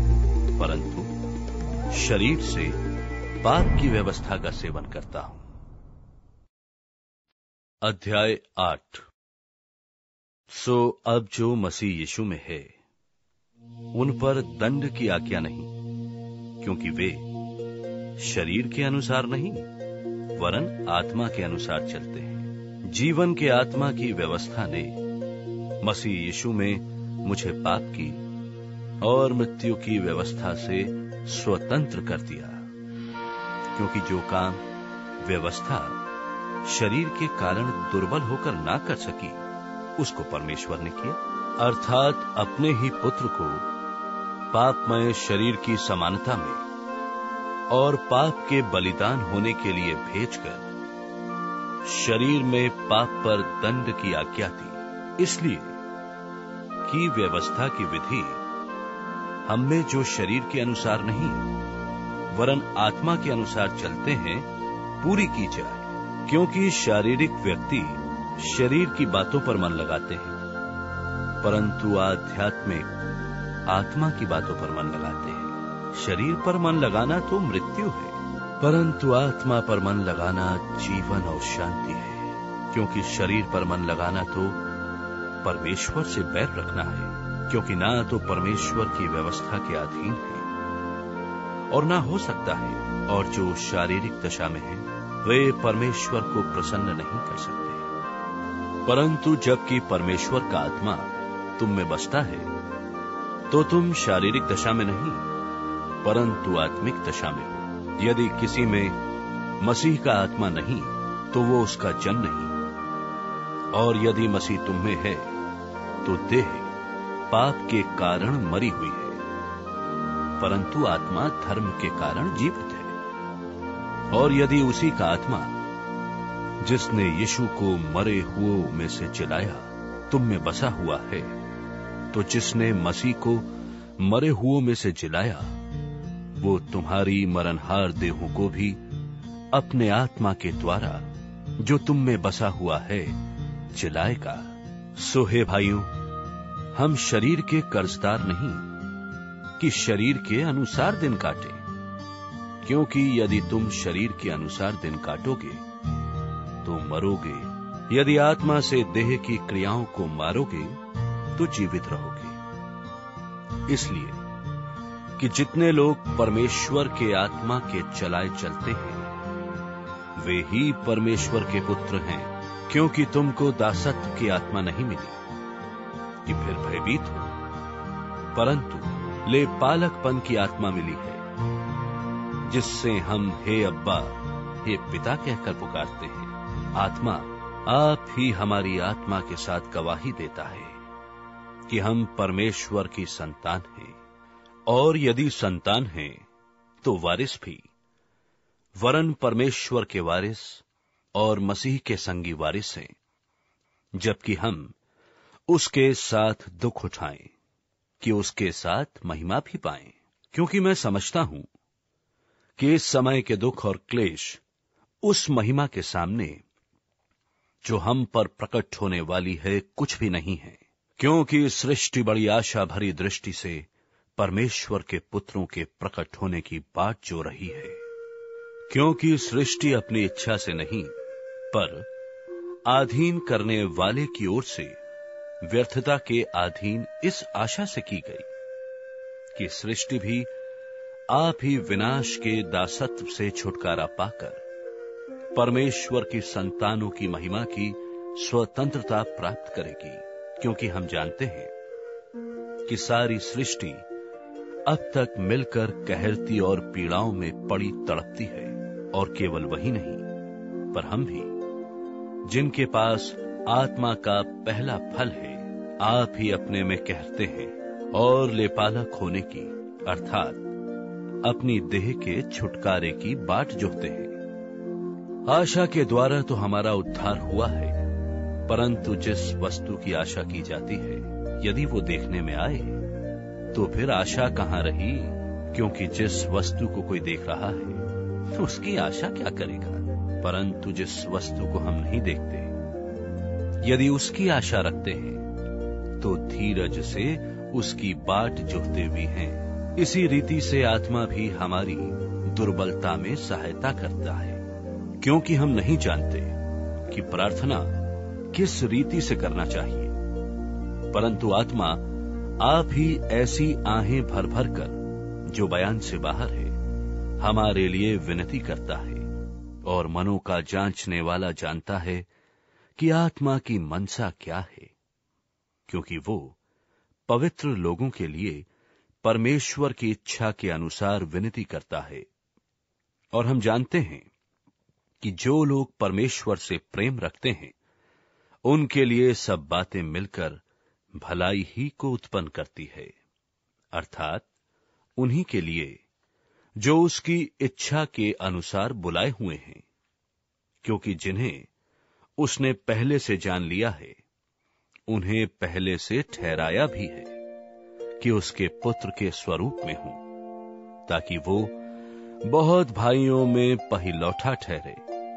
परंतु शरीर से पाप की व्यवस्था का सेवन करता हूं। अध्याय आठ। सो अब जो मसीह यीशु में है उन पर दंड की आज्ञा नहीं, क्योंकि वे शरीर के अनुसार नहीं वरन आत्मा के अनुसार चलते हैं। जीवन के आत्मा की व्यवस्था ने मसीह यीशु में मुझे पाप की और मृत्यु की व्यवस्था से स्वतंत्र कर दिया, क्योंकि जो काम व्यवस्था शरीर के कारण दुर्बल होकर ना कर सकी उसको परमेश्वर ने किया, अर्थात अपने ही पुत्र को पापमय शरीर की समानता में और पाप के बलिदान होने के लिए भेजकर शरीर में पाप पर दंड की आज्ञा दी, इसलिए कि व्यवस्था की विधि हम में जो शरीर के अनुसार नहीं वरन आत्मा के अनुसार चलते हैं पूरी की जाए, क्योंकि शारीरिक व्यक्ति शरीर की बातों पर मन लगाते हैं, परंतु आध्यात्मिक आत्मा की बातों पर मन लगाते हैं। शरीर पर मन लगाना तो मृत्यु है, परंतु आत्मा पर मन लगाना जीवन और शांति है, क्योंकि शरीर पर मन लगाना तो परमेश्वर से बैर रखना है, क्योंकि ना तो परमेश्वर की व्यवस्था के अधीन है और ना हो सकता है, और जो शारीरिक दशा में है वे परमेश्वर को प्रसन्न नहीं कर सकते। परंतु जबकि परमेश्वर का आत्मा तुम में बसता है तो तुम शारीरिक दशा में नहीं परंतु आत्मिक दशा में हो। यदि किसी में मसीह का आत्मा नहीं तो वो उसका जन नहीं, और यदि मसीह तुम में है तो देह पाप के कारण मरी हुई है, परंतु आत्मा धर्म के कारण जीवित है। और यदि उसी का आत्मा जिसने यीशु को मरे हुओं में से जिलाया तुम में बसा हुआ है, तो जिसने मसीह को मरे हुओं में से जिलाया वो तुम्हारी मरणहार देहों को भी अपने आत्मा के द्वारा जो तुम में बसा हुआ है जिलाएगा। सो हे भाइयों, हम शरीर के कर्जदार नहीं कि शरीर के अनुसार दिन काटे, क्योंकि यदि तुम शरीर के अनुसार दिन काटोगे तो मरोगे, यदि आत्मा से देह की क्रियाओं को मारोगे तो जीवित रहोगे। इसलिए कि जितने लोग परमेश्वर के आत्मा के चलाए चलते हैं वे ही परमेश्वर के पुत्र हैं, क्योंकि तुमको दासत्व की आत्मा नहीं मिली कि फिर भयभीत हो, परंतु ले पालकपन की आत्मा मिली है, जिससे हम हे अब्बा हे पिता कहकर पुकारते हैं। आत्मा आप ही हमारी आत्मा के साथ गवाही देता है कि हम परमेश्वर की संतान हैं, और यदि संतान हैं तो वारिस भी, वरन परमेश्वर के वारिस और मसीह के संगी वारिस हैं, जबकि हम उसके साथ दुख उठाएं कि उसके साथ महिमा भी पाएं। क्योंकि मैं समझता हूं कि इस समय के दुख और क्लेश उस महिमा के सामने जो हम पर प्रकट होने वाली है कुछ भी नहीं है, क्योंकि सृष्टि बड़ी आशा भरी दृष्टि से परमेश्वर के पुत्रों के प्रकट होने की बाट जो रही है। क्योंकि सृष्टि अपनी इच्छा से नहीं पर आधीन करने वाले की ओर से व्यर्थता के अधीन इस आशा से की गई कि सृष्टि भी आप ही विनाश के दासत्व से छुटकारा पाकर परमेश्वर की संतानों की महिमा की स्वतंत्रता प्राप्त करेगी। क्योंकि हम जानते हैं कि सारी सृष्टि अब तक मिलकर कहरती और पीड़ाओं में पड़ी तड़पती है, और केवल वही नहीं पर हम भी, जिनके पास आत्मा का पहला फल है, आप ही अपने में कहते हैं और लेपालक होने की अर्थात अपनी देह के छुटकारे की बाट जोहते हैं। आशा के द्वारा तो हमारा उद्धार हुआ है, परंतु जिस वस्तु की आशा की जाती है यदि वो देखने में आए तो फिर आशा कहां रही, क्योंकि जिस वस्तु को कोई देख रहा है तो उसकी आशा क्या करेगा। परंतु जिस वस्तु को हम नहीं देखते यदि उसकी आशा रखते हैं तो धीरज से उसकी बाट जोहते भी हैं। इसी रीति से आत्मा भी हमारी दुर्बलता में सहायता करता है, क्योंकि हम नहीं जानते कि प्रार्थना किस रीति से करना चाहिए, परंतु आत्मा आप ही ऐसी आहें भर भर कर जो बयान से बाहर है हमारे लिए विनती करता है। और मनों का जांचने वाला जानता है कि आत्मा की मनसा क्या है, क्योंकि वो पवित्र लोगों के लिए परमेश्वर की इच्छा के अनुसार विनती करता है। और हम जानते हैं कि जो लोग परमेश्वर से प्रेम रखते हैं उनके लिए सब बातें मिलकर भलाई ही को उत्पन्न करती है, अर्थात उन्हीं के लिए जो उसकी इच्छा के अनुसार बुलाए हुए हैं। क्योंकि जिन्हें उसने पहले से जान लिया है उन्हें पहले से ठहराया भी है कि उसके पुत्र के स्वरूप में हूं, ताकि वो बहुत भाइयों में पहिलौठा ठहरे।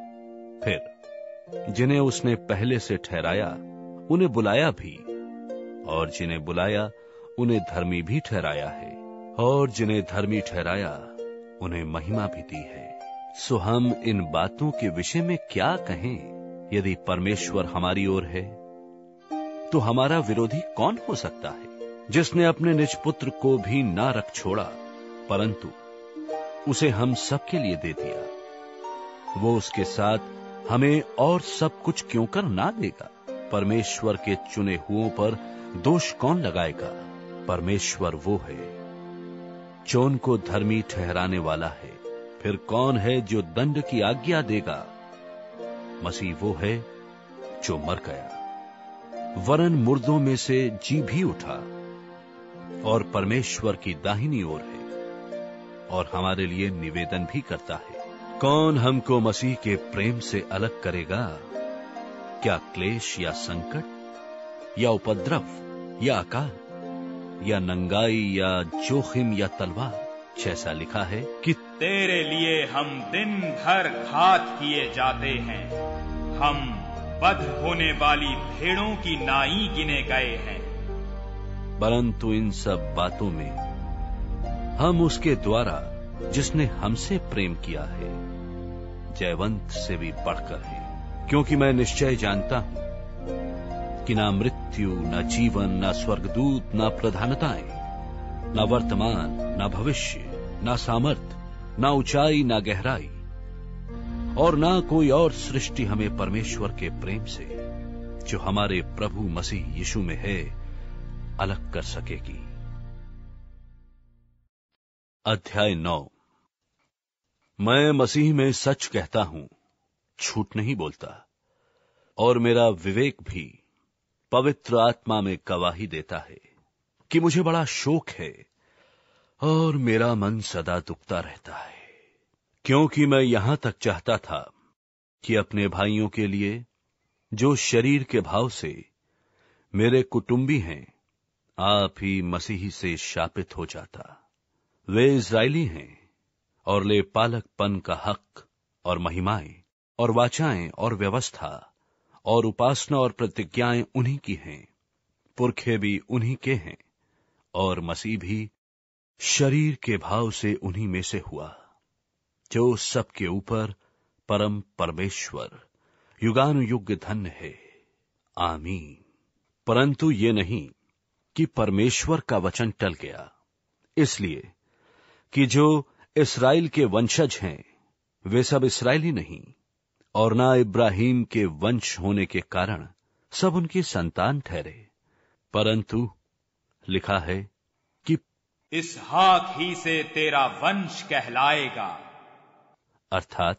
फिर जिन्हें उसने पहले से ठहराया उन्हें बुलाया भी, और जिन्हें बुलाया उन्हें धर्मी भी ठहराया है, और जिन्हें धर्मी ठहराया उन्हें महिमा भी दी है। सो हम इन बातों के विषय में क्या कहें? यदि परमेश्वर हमारी ओर है तो हमारा विरोधी कौन हो सकता है? जिसने अपने निज पुत्र को भी ना रख छोड़ा, परंतु उसे हम सब के लिए दे दिया, वो उसके साथ हमें और सब कुछ क्यों कर ना देगा? परमेश्वर के चुने हुओं पर दोष कौन लगाएगा? परमेश्वर वो है जो उनको धर्मी ठहराने वाला है। फिर कौन है जो दंड की आज्ञा देगा? मसीह वो है जो मर गया, वरन मुर्दों में से जी भी उठा, और परमेश्वर की दाहिनी ओर है, और हमारे लिए निवेदन भी करता है। कौन हमको मसीह के प्रेम से अलग करेगा? क्या क्लेश या संकट या उपद्रव या अकाल या नंगाई या जोखिम या तलवार? जैसा लिखा है कि तेरे लिए हम दिन भर घात किए जाते हैं, हम वध होने वाली भेड़ों की नाई गिने गए हैं। परंतु इन सब बातों में हम उसके द्वारा जिसने हमसे प्रेम किया है जयवंत से भी बढ़कर हैं। क्योंकि मैं निश्चय जानता हूं कि ना मृत्यु, ना जीवन, ना स्वर्गदूत, ना प्रधानताएं, ना वर्तमान, ना भविष्य, ना सामर्थ, ना ऊंचाई, ना गहराई, और ना कोई और सृष्टि हमें परमेश्वर के प्रेम से जो हमारे प्रभु मसीह यीशु में है अलग कर सकेगी। अध्याय नौ। मैं मसीह में सच कहता हूं, झूठ नहीं बोलता, और मेरा विवेक भी पवित्र आत्मा में गवाही देता है कि मुझे बड़ा शोक है और मेरा मन सदा दुखता रहता है, क्योंकि मैं यहां तक चाहता था कि अपने भाइयों के लिए जो शरीर के भाव से मेरे कुटुंबी हैं, आप ही मसीही से शापित हो जाता। वे इस्राएली हैं और ले पालकपन का हक और महिमाएं और वाचाएं और व्यवस्था और उपासना और प्रतिज्ञाएं उन्हीं की हैं, पुरखे भी उन्हीं के हैं, और मसीह भी शरीर के भाव से उन्हीं में से हुआ, जो सबके ऊपर परम परमेश्वर युगानुयुग धन्य है। आमीन। परंतु ये नहीं कि परमेश्वर का वचन टल गया, इसलिए कि जो इस्राएल के वंशज हैं वे सब इस्राएली नहीं, और ना इब्राहिम के वंश होने के कारण सब उनकी संतान ठहरे, परंतु लिखा है कि इसहाक ही से तेरा वंश कहलाएगा। अर्थात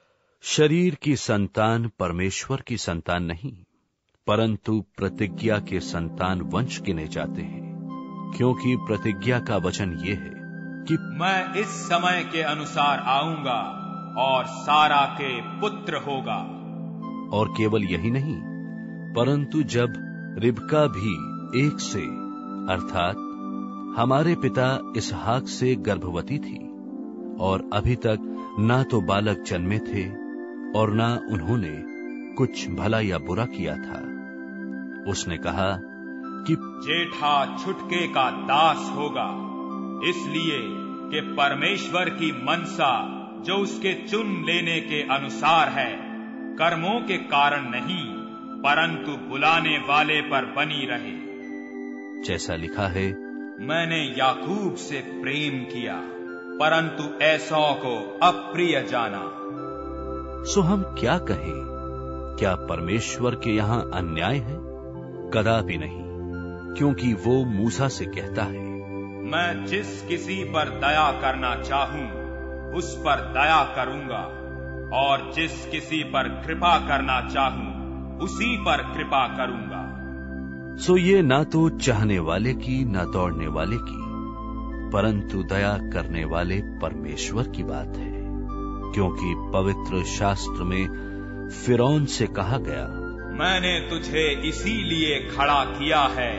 शरीर की संतान परमेश्वर की संतान नहीं, परंतु प्रतिज्ञा के संतान वंश गिने जाते हैं, क्योंकि प्रतिज्ञा का वचन ये है कि मैं इस समय के अनुसार आऊंगा और सारा के पुत्र होगा। और केवल यही नहीं, परंतु जब रिबका भी एक से अर्थात हमारे पिता इसहाक से गर्भवती थी, और अभी तक ना तो बालक जन्मे थे और ना उन्होंने कुछ भला या बुरा किया था, उसने कहा कि जेठा छुटके का दास होगा, इसलिए कि परमेश्वर की मनसा जो उसके चुन लेने के अनुसार है, कर्मों के कारण नहीं परंतु बुलाने वाले पर बनी रहे। जैसा लिखा है, मैंने याकूब से प्रेम किया परंतु एसौ को अप्रिय जाना। सो हम क्या कहें? क्या परमेश्वर के यहां अन्याय है? कदापि नहीं, क्योंकि वो मूसा से कहता है, मैं जिस किसी पर दया करना चाहूं उस पर दया करूंगा, और जिस किसी पर कृपा करना चाहूं उसी पर कृपा करूंगा। सो ये ना तो चाहने वाले की ना दौड़ने वाले की, परंतु दया करने वाले परमेश्वर की बात है, क्योंकि पवित्र शास्त्र में फिरौन से कहा गया, मैंने तुझे इसीलिए खड़ा किया है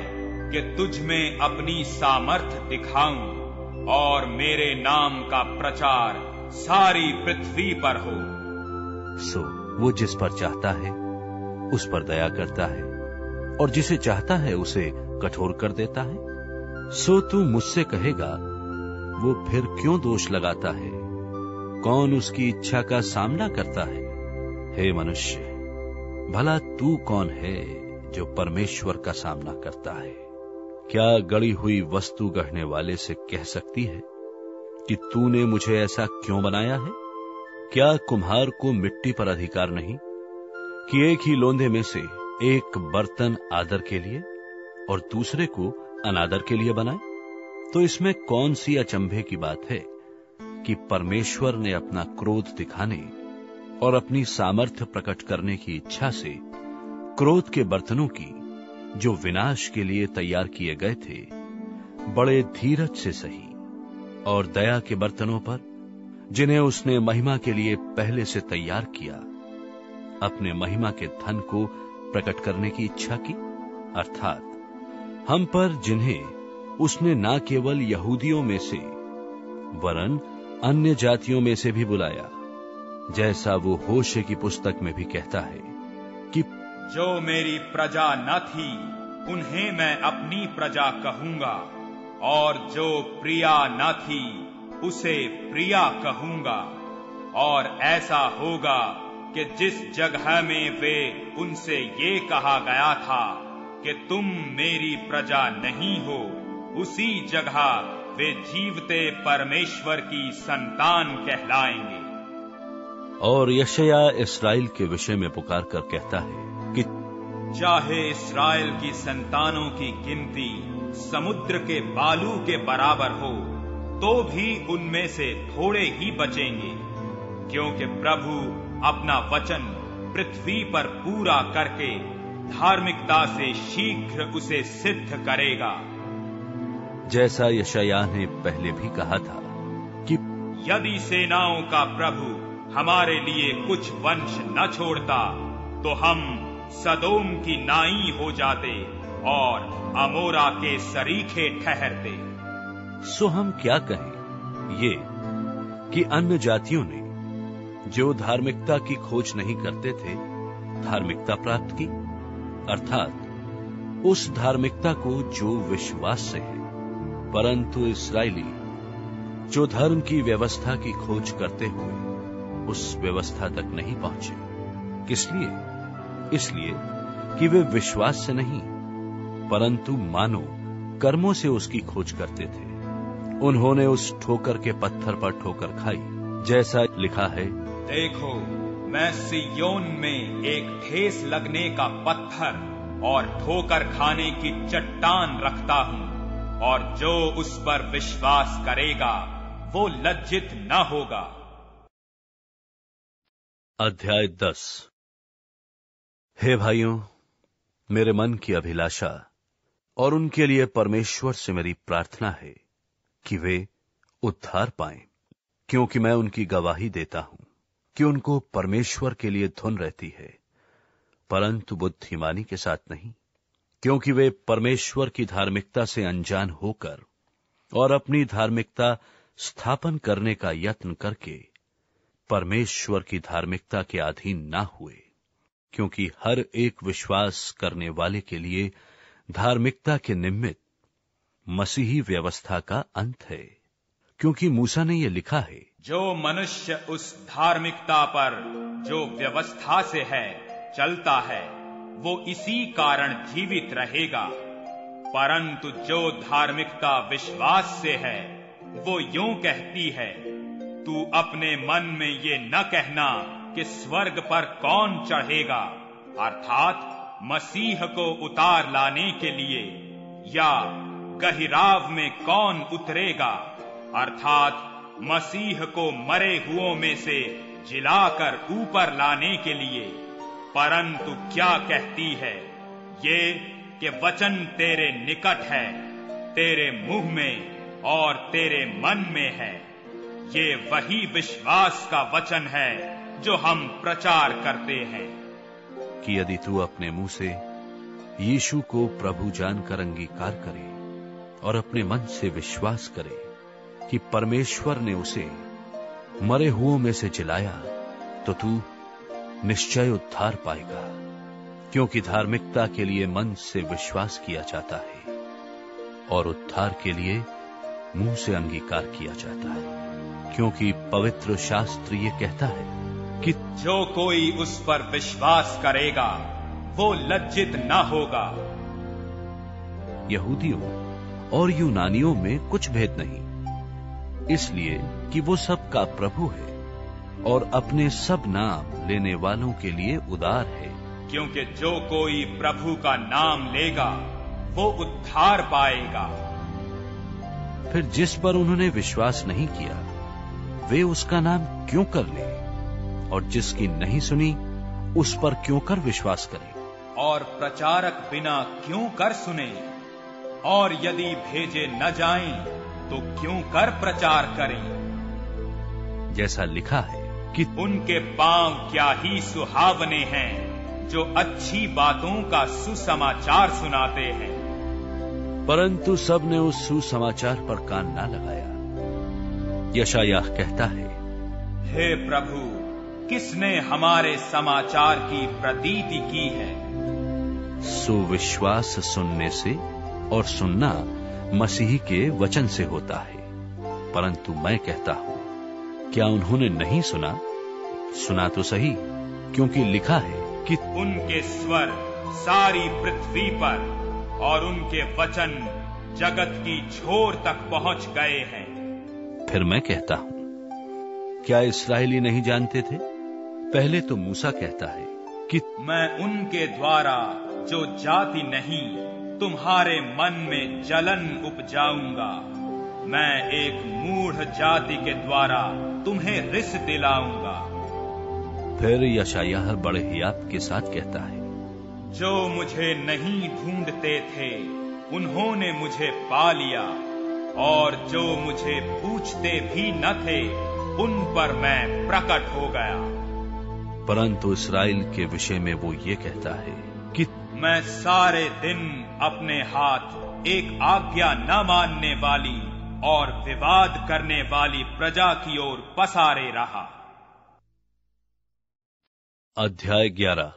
कि तुझ में अपनी सामर्थ्य दिखाऊं और मेरे नाम का प्रचार सारी पृथ्वी पर हो। सो वो जिस पर चाहता है उस पर दया करता है और जिसे चाहता है उसे कठोर कर देता है। सो तू मुझसे कहेगा, वो फिर क्यों दोष लगाता है? कौन उसकी इच्छा का सामना करता है? हे मनुष्य, भला तू कौन है जो परमेश्वर का सामना करता है? क्या गढ़ी हुई वस्तु गढ़ने वाले से कह सकती है कि तूने मुझे ऐसा क्यों बनाया है? क्या कुम्हार को मिट्टी पर अधिकार नहीं कि एक ही लोंदे में से एक बर्तन आदर के लिए और दूसरे को अनादर के लिए बनाए? तो इसमें कौन सी अचंभे की बात है कि परमेश्वर ने अपना क्रोध दिखाने और अपनी सामर्थ्य प्रकट करने की इच्छा से क्रोध के बर्तनों की, जो विनाश के लिए तैयार किए गए थे, बड़े धीरज से सही, और दया के बर्तनों पर, जिन्हें उसने महिमा के लिए पहले से तैयार किया, अपने महिमा के धन को प्रकट करने की इच्छा की, अर्थात हम पर, जिन्हें उसने ना केवल यहूदियों में से वरन अन्य जातियों में से भी बुलाया, जैसा वो होशे की पुस्तक में भी कहता है कि जो मेरी प्रजा न थी उन्हें मैं अपनी प्रजा कहूंगा, और जो प्रिया न थी उसे प्रिया कहूंगा। और ऐसा होगा कि जिस जगह में वे उनसे ये कहा गया था कि तुम मेरी प्रजा नहीं हो, उसी जगह वे जीवते परमेश्वर की संतान कहलाएंगे। और यशाया इस्राएल के विषय में पुकार कर कहता है कि चाहे इस्राएल की संतानों की गिनती समुद्र के बालू के बराबर हो, तो भी उनमें से थोड़े ही बचेंगे, क्योंकि प्रभु अपना वचन पृथ्वी पर पूरा करके धार्मिकता से शीघ्र उसे सिद्ध करेगा। जैसा यशायाह ने पहले भी कहा था कि यदि सेनाओं का प्रभु हमारे लिए कुछ वंश न छोड़ता, तो हम सदोम की नाई हो जाते और अमोरा के सरीखे ठहरते। सो हम क्या कहें ये कि अन्य जातियों ने, जो धार्मिकता की खोज नहीं करते थे, धार्मिकता प्राप्त की, अर्थात उस धार्मिकता को जो विश्वास से है। परंतु इस्राएली, जो धर्म की व्यवस्था की खोज करते हुए उस व्यवस्था तक नहीं पहुंचे, किसलिए? इसलिए कि वे विश्वास से नहीं, परंतु मानो कर्मों से उसकी खोज करते थे। उन्होंने उस ठोकर के पत्थर पर ठोकर खाई, जैसा लिखा है, देखो मैं सिय्योन में एक ठेस लगने का पत्थर और ठोकर खाने की चट्टान रखता हूं, और जो उस पर विश्वास करेगा वो लज्जित न होगा। अध्याय दस। हे भाइयों, मेरे मन की अभिलाषा और उनके लिए परमेश्वर से मेरी प्रार्थना है कि वे उद्धार पाएं, क्योंकि मैं उनकी गवाही देता हूं कि उनको परमेश्वर के लिए धुन रहती है, परंतु बुद्धिमानी के साथ नहीं, क्योंकि वे परमेश्वर की धार्मिकता से अनजान होकर और अपनी धार्मिकता स्थापन करने का यत्न करके परमेश्वर की धार्मिकता के अधीन ना हुए। क्योंकि हर एक विश्वास करने वाले के लिए धार्मिकता के निमित्त मसीही व्यवस्था का अंत है, क्योंकि मूसा ने यह लिखा है, जो मनुष्य उस धार्मिकता पर जो व्यवस्था से है चलता है, वो इसी कारण जीवित रहेगा। परंतु जो धार्मिकता विश्वास से है, वो यूं कहती है, तू अपने मन में ये न कहना कि स्वर्ग पर कौन चढ़ेगा, अर्थात मसीह को उतार लाने के लिए, या गहिराव में कौन उतरेगा, अर्थात मसीह को मरे हुओं में से जिलाकर ऊपर लाने के लिए। परंतु क्या कहती है ये कि वचन तेरे निकट है, तेरे मुंह में और तेरे मन में है। ये वही विश्वास का वचन है जो हम प्रचार करते हैं कि यदि तू अपने मुंह से यीशु को प्रभु जानकर अंगीकार करे और अपने मन से विश्वास करे कि परमेश्वर ने उसे मरे हुओं में से जिलाया, तो तू निश्चय उद्धार पाएगा, क्योंकि धार्मिकता के लिए मन से विश्वास किया जाता है और उद्धार के लिए मुंह से अंगीकार किया जाता है। क्योंकि पवित्र शास्त्र ये कहता है कि जो कोई उस पर विश्वास करेगा वो लज्जित न होगा। यहूदियों और यूनानियों में कुछ भेद नहीं, इसलिए कि वो सबका प्रभु है और अपने सब नाम लेने वालों के लिए उदार है। क्योंकि जो कोई प्रभु का नाम लेगा वो उद्धार पाएगा। फिर जिस पर उन्होंने विश्वास नहीं किया वे उसका नाम क्यों कर ले, और जिसकी नहीं सुनी उस पर क्यों कर विश्वास करें। और प्रचारक बिना क्यों कर सुने, और यदि भेजे न जाएं तो क्यों कर प्रचार करें। जैसा लिखा है कि उनके पांव क्या ही सुहावने हैं जो अच्छी बातों का सुसमाचार सुनाते हैं। परंतु सबने उस सुसमाचार पर कान ना लगाया। यशायाह कहता है, हे प्रभु, किसने हमारे समाचार की प्रतीति की है। सुविश्वास सुनने से और सुनना मसीह के वचन से होता है। परंतु मैं कहता हूं, क्या उन्होंने नहीं सुना? सुना तो सही, क्योंकि लिखा है कि उनके स्वर सारी पृथ्वी पर और उनके वचन जगत की छोर तक पहुंच गए हैं। फिर मैं कहता हूं, क्या इस्राएली नहीं जानते थे? पहले तो मूसा कहता है कि मैं उनके द्वारा जो जाति नहीं तुम्हारे मन में जलन उपजाऊंगा, मैं एक मूढ़ जाति के द्वारा तुम्हें रिस दिलाऊंगा। फिर यशायाह बड़े हियाव के साथ कहता है, जो मुझे नहीं ढूंढते थे उन्होंने मुझे पा लिया, और जो मुझे पूछते भी न थे उन पर मैं प्रकट हो गया। परंतु इस्राएल के विषय में वो ये कहता है कि मैं सारे दिन अपने हाथ एक आज्ञा न मानने वाली और विवाद करने वाली प्रजा की ओर पसारे रहा। अध्याय ग्यारह।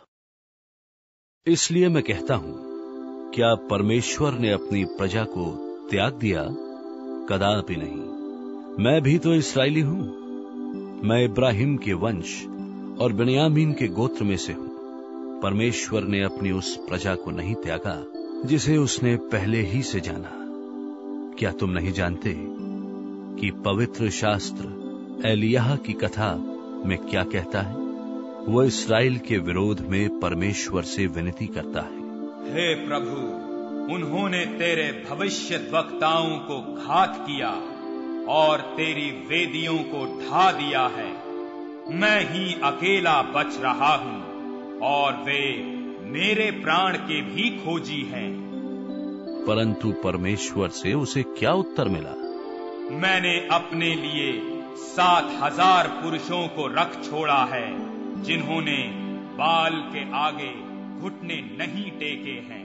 इसलिए मैं कहता हूं, क्या परमेश्वर ने अपनी प्रजा को त्याग दिया? कदापि नहीं। मैं भी तो इस्राएली हूं। मैं इब्राहिम के वंश और बिन्यामीन के गोत्र में से हूं। परमेश्वर ने अपनी उस प्रजा को नहीं त्यागा जिसे उसने पहले ही से जाना। क्या तुम नहीं जानते कि पवित्र शास्त्र एलिय्याह की कथा में क्या कहता है? वह इस्राएल के विरोध में परमेश्वर से विनती करता है, हे प्रभु, उन्होंने तेरे भविष्यद्वक्ताओं को घात किया और तेरी वेदियों को ढा दिया है। मैं ही अकेला बच रहा हूं और वे मेरे प्राण के भी खोजी हैं। परंतु परमेश्वर से उसे क्या उत्तर मिला? मैंने अपने लिए सात हजार पुरुषों को रख छोड़ा है जिन्होंने बाल के आगे घुटने नहीं टेके हैं।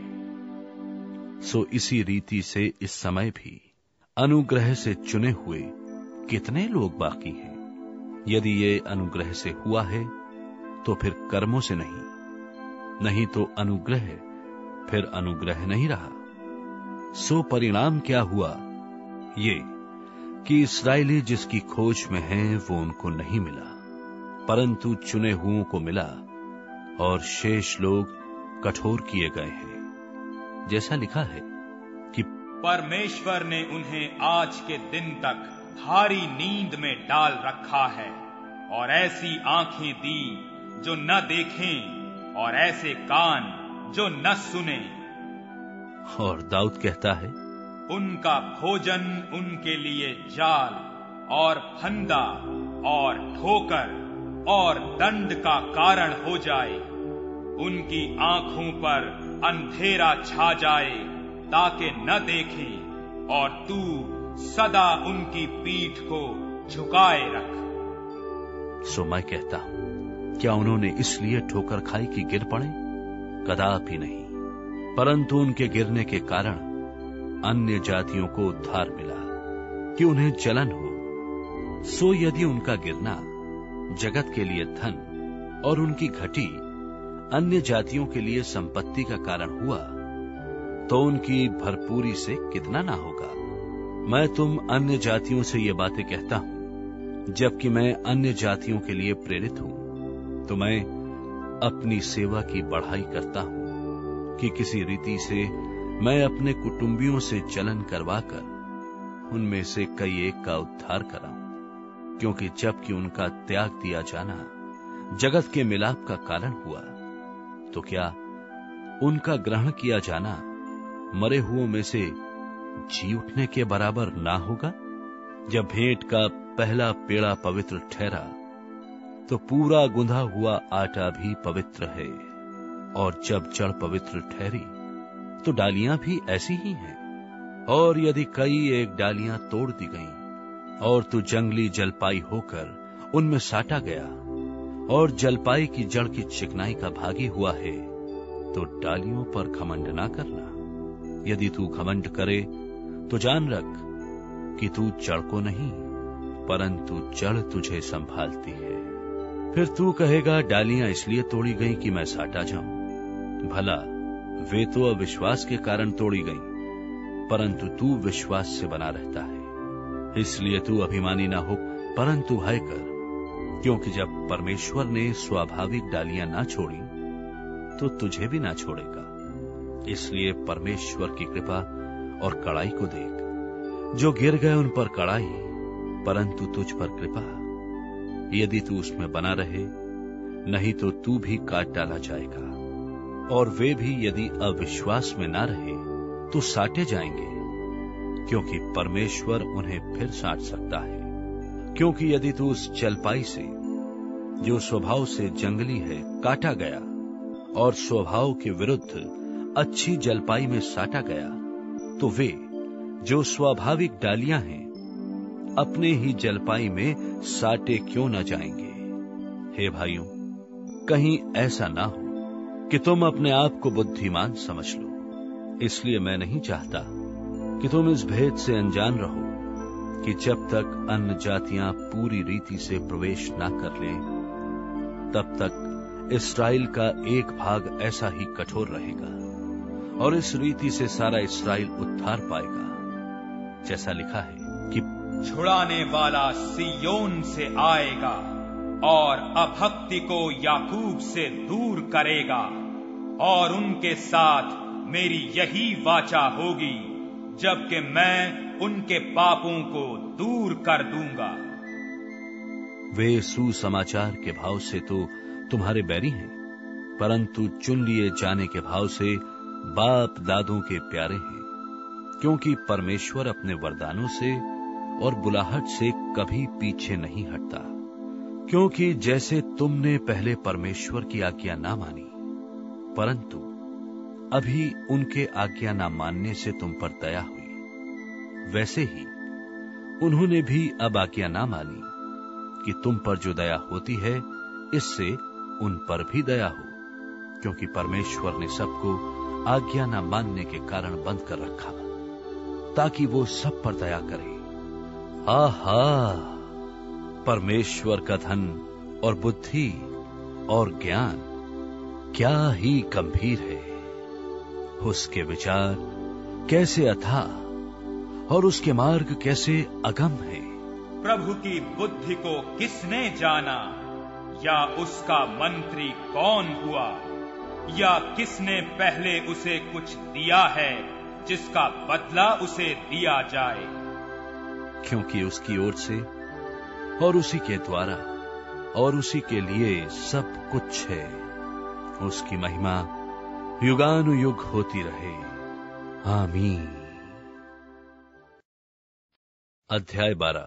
सो इसी रीति से इस समय भी अनुग्रह से चुने हुए कितने लोग बाकी हैं। यदि ये अनुग्रह से हुआ है तो फिर कर्मों से नहीं, नहीं तो अनुग्रह फिर अनुग्रह नहीं रहा। सो परिणाम क्या हुआ? ये कि इस्राएली जिसकी खोज में हैं वो उनको नहीं मिला, परंतु चुने हुओं को मिला, और शेष लोग कठोर किए गए हैं। जैसा लिखा है कि परमेश्वर ने उन्हें आज के दिन तक भारी नींद में डाल रखा है, और ऐसी आंखें दी जो न देखें और ऐसे कान जो न सुने। और दाऊद कहता है, उनका भोजन उनके लिए जाल और फंदा और ठोकर और दंड का कारण हो जाए। उनकी आंखों पर अंधेरा छा जाए ताकि न देखें, और तू सदा उनकी पीठ को झुकाए रख। सो मैं कहता हूं, क्या उन्होंने इसलिए ठोकर खाई कि गिर पड़े? कदापि नहीं। परंतु उनके गिरने के कारण अन्य जातियों को उद्धार मिला कि उन्हें जलन हो। सो यदि उनका गिरना जगत के लिए धन और उनकी घटी अन्य जातियों के लिए संपत्ति का कारण हुआ, तो उनकी भरपूरी से कितना ना होगा। मैं तुम अन्य जातियों से ये बातें कहता हूं, जबकि मैं अन्य जातियों के लिए प्रेरित हूं, तो मैं अपनी सेवा की बढ़ाई करता हूं कि किसी रीति से मैं अपने कुटुंबियों से जलन करवाकर उनमें से कई एक का उद्धार कराऊं, क्योंकि जबकि उनका त्याग दिया जाना जगत के मिलाप का कारण हुआ, तो क्या उनका ग्रहण किया जाना मरे हुओं में से जी उठने के बराबर ना होगा? जब भेंट का पहला पेड़ा पवित्र ठहरा, तो पूरा गुंधा हुआ आटा भी पवित्र है, और जब जड़ पवित्र ठहरी, तो डालियां भी ऐसी ही हैं। और यदि कई एक डालियां तोड़ दी गईं, और तू जंगली जलपाई होकर उनमें साटा गया, और जलपाई की जड़ की चिकनाई का भागी हुआ है, तो डालियों पर घमंड ना करना। यदि तू घमंड करे, तो जान रख कि तू जड़ को नहीं, परंतु जड़ तुझे संभालती है। फिर तू कहेगा, डालियां इसलिए तोड़ी गईं कि मैं साटा जाऊं। भला वे तो अविश्वास के कारण तोड़ी गईं, परंतु तू विश्वास से बना रहता है। इसलिए तू अभिमानी ना हो, परंतु भय कर, क्योंकि जब परमेश्वर ने स्वाभाविक डालियां ना छोड़ी, तो तुझे भी ना छोड़ेगा। इसलिए परमेश्वर की कृपा और कड़ाई को देख। जो गिर गए उन पर कड़ाई, परंतु तुझ पर कृपा। यदि तू उसमें बना रहे, नहीं तो तू भी काट डाला जाएगा। और वे भी यदि अविश्वास में ना रहे, तो साटे जाएंगे, क्योंकि परमेश्वर उन्हें फिर साट सकता है। क्योंकि यदि तू उस जलपाई से, जो स्वभाव से जंगली है, काटा गया और स्वभाव के विरुद्ध अच्छी जलपाई में साटा गया, तो वे जो स्वाभाविक डालियां हैं, अपने ही जलपाई में साटे क्यों न जाएंगे। हे भाइयों, कहीं ऐसा ना हो कि तुम अपने आप को बुद्धिमान समझ लो। इसलिए मैं नहीं चाहता कि तुम इस भेद से अनजान रहो कि जब तक अन्य जातियां पूरी रीति से प्रवेश ना कर लें, तब तक इस्राएल का एक भाग ऐसा ही कठोर रहेगा, और इस रीति से सारा इस्राएल उद्धार पाएगा। जैसा लिखा है कि छुड़ाने वाला सिय्योन से आएगा और अभक्ति को याकूब से दूर करेगा, और उनके साथ मेरी यही वाचा होगी, जबकि मैं उनके पापों को दूर कर दूंगा। वे सुसमाचार के भाव से तो तुम्हारे बैरी हैं, परंतु चुन लिए जाने के भाव से बाप दादों के प्यारे हैं, क्योंकि परमेश्वर अपने वरदानों से और बुलाहट से कभी पीछे नहीं हटता। क्योंकि जैसे तुमने पहले परमेश्वर की आज्ञा ना मानी, परंतु अभी उनके आज्ञा ना मानने से तुम पर दया हुई, वैसे ही उन्होंने भी अब आज्ञा ना मानी कि तुम पर जो दया होती है, इससे उन पर भी दया हो, क्योंकि परमेश्वर ने सबको आज्ञा ना मानने के कारण बंद कर रखा, ताकि वो सब पर दया करे। आहा, परमेश्वर का धन और बुद्धि और ज्ञान क्या ही गंभीर है। उसके विचार कैसे अथाह और उसके मार्ग कैसे अगम है। प्रभु की बुद्धि को किसने जाना, या उसका मंत्री कौन हुआ, या किसने पहले उसे कुछ दिया है जिसका बदला उसे दिया जाए। क्योंकि उसकी ओर से और उसी के द्वारा और उसी के लिए सब कुछ है। उसकी महिमा युगानुयुग होती रहे। आमीन। अध्याय बारह।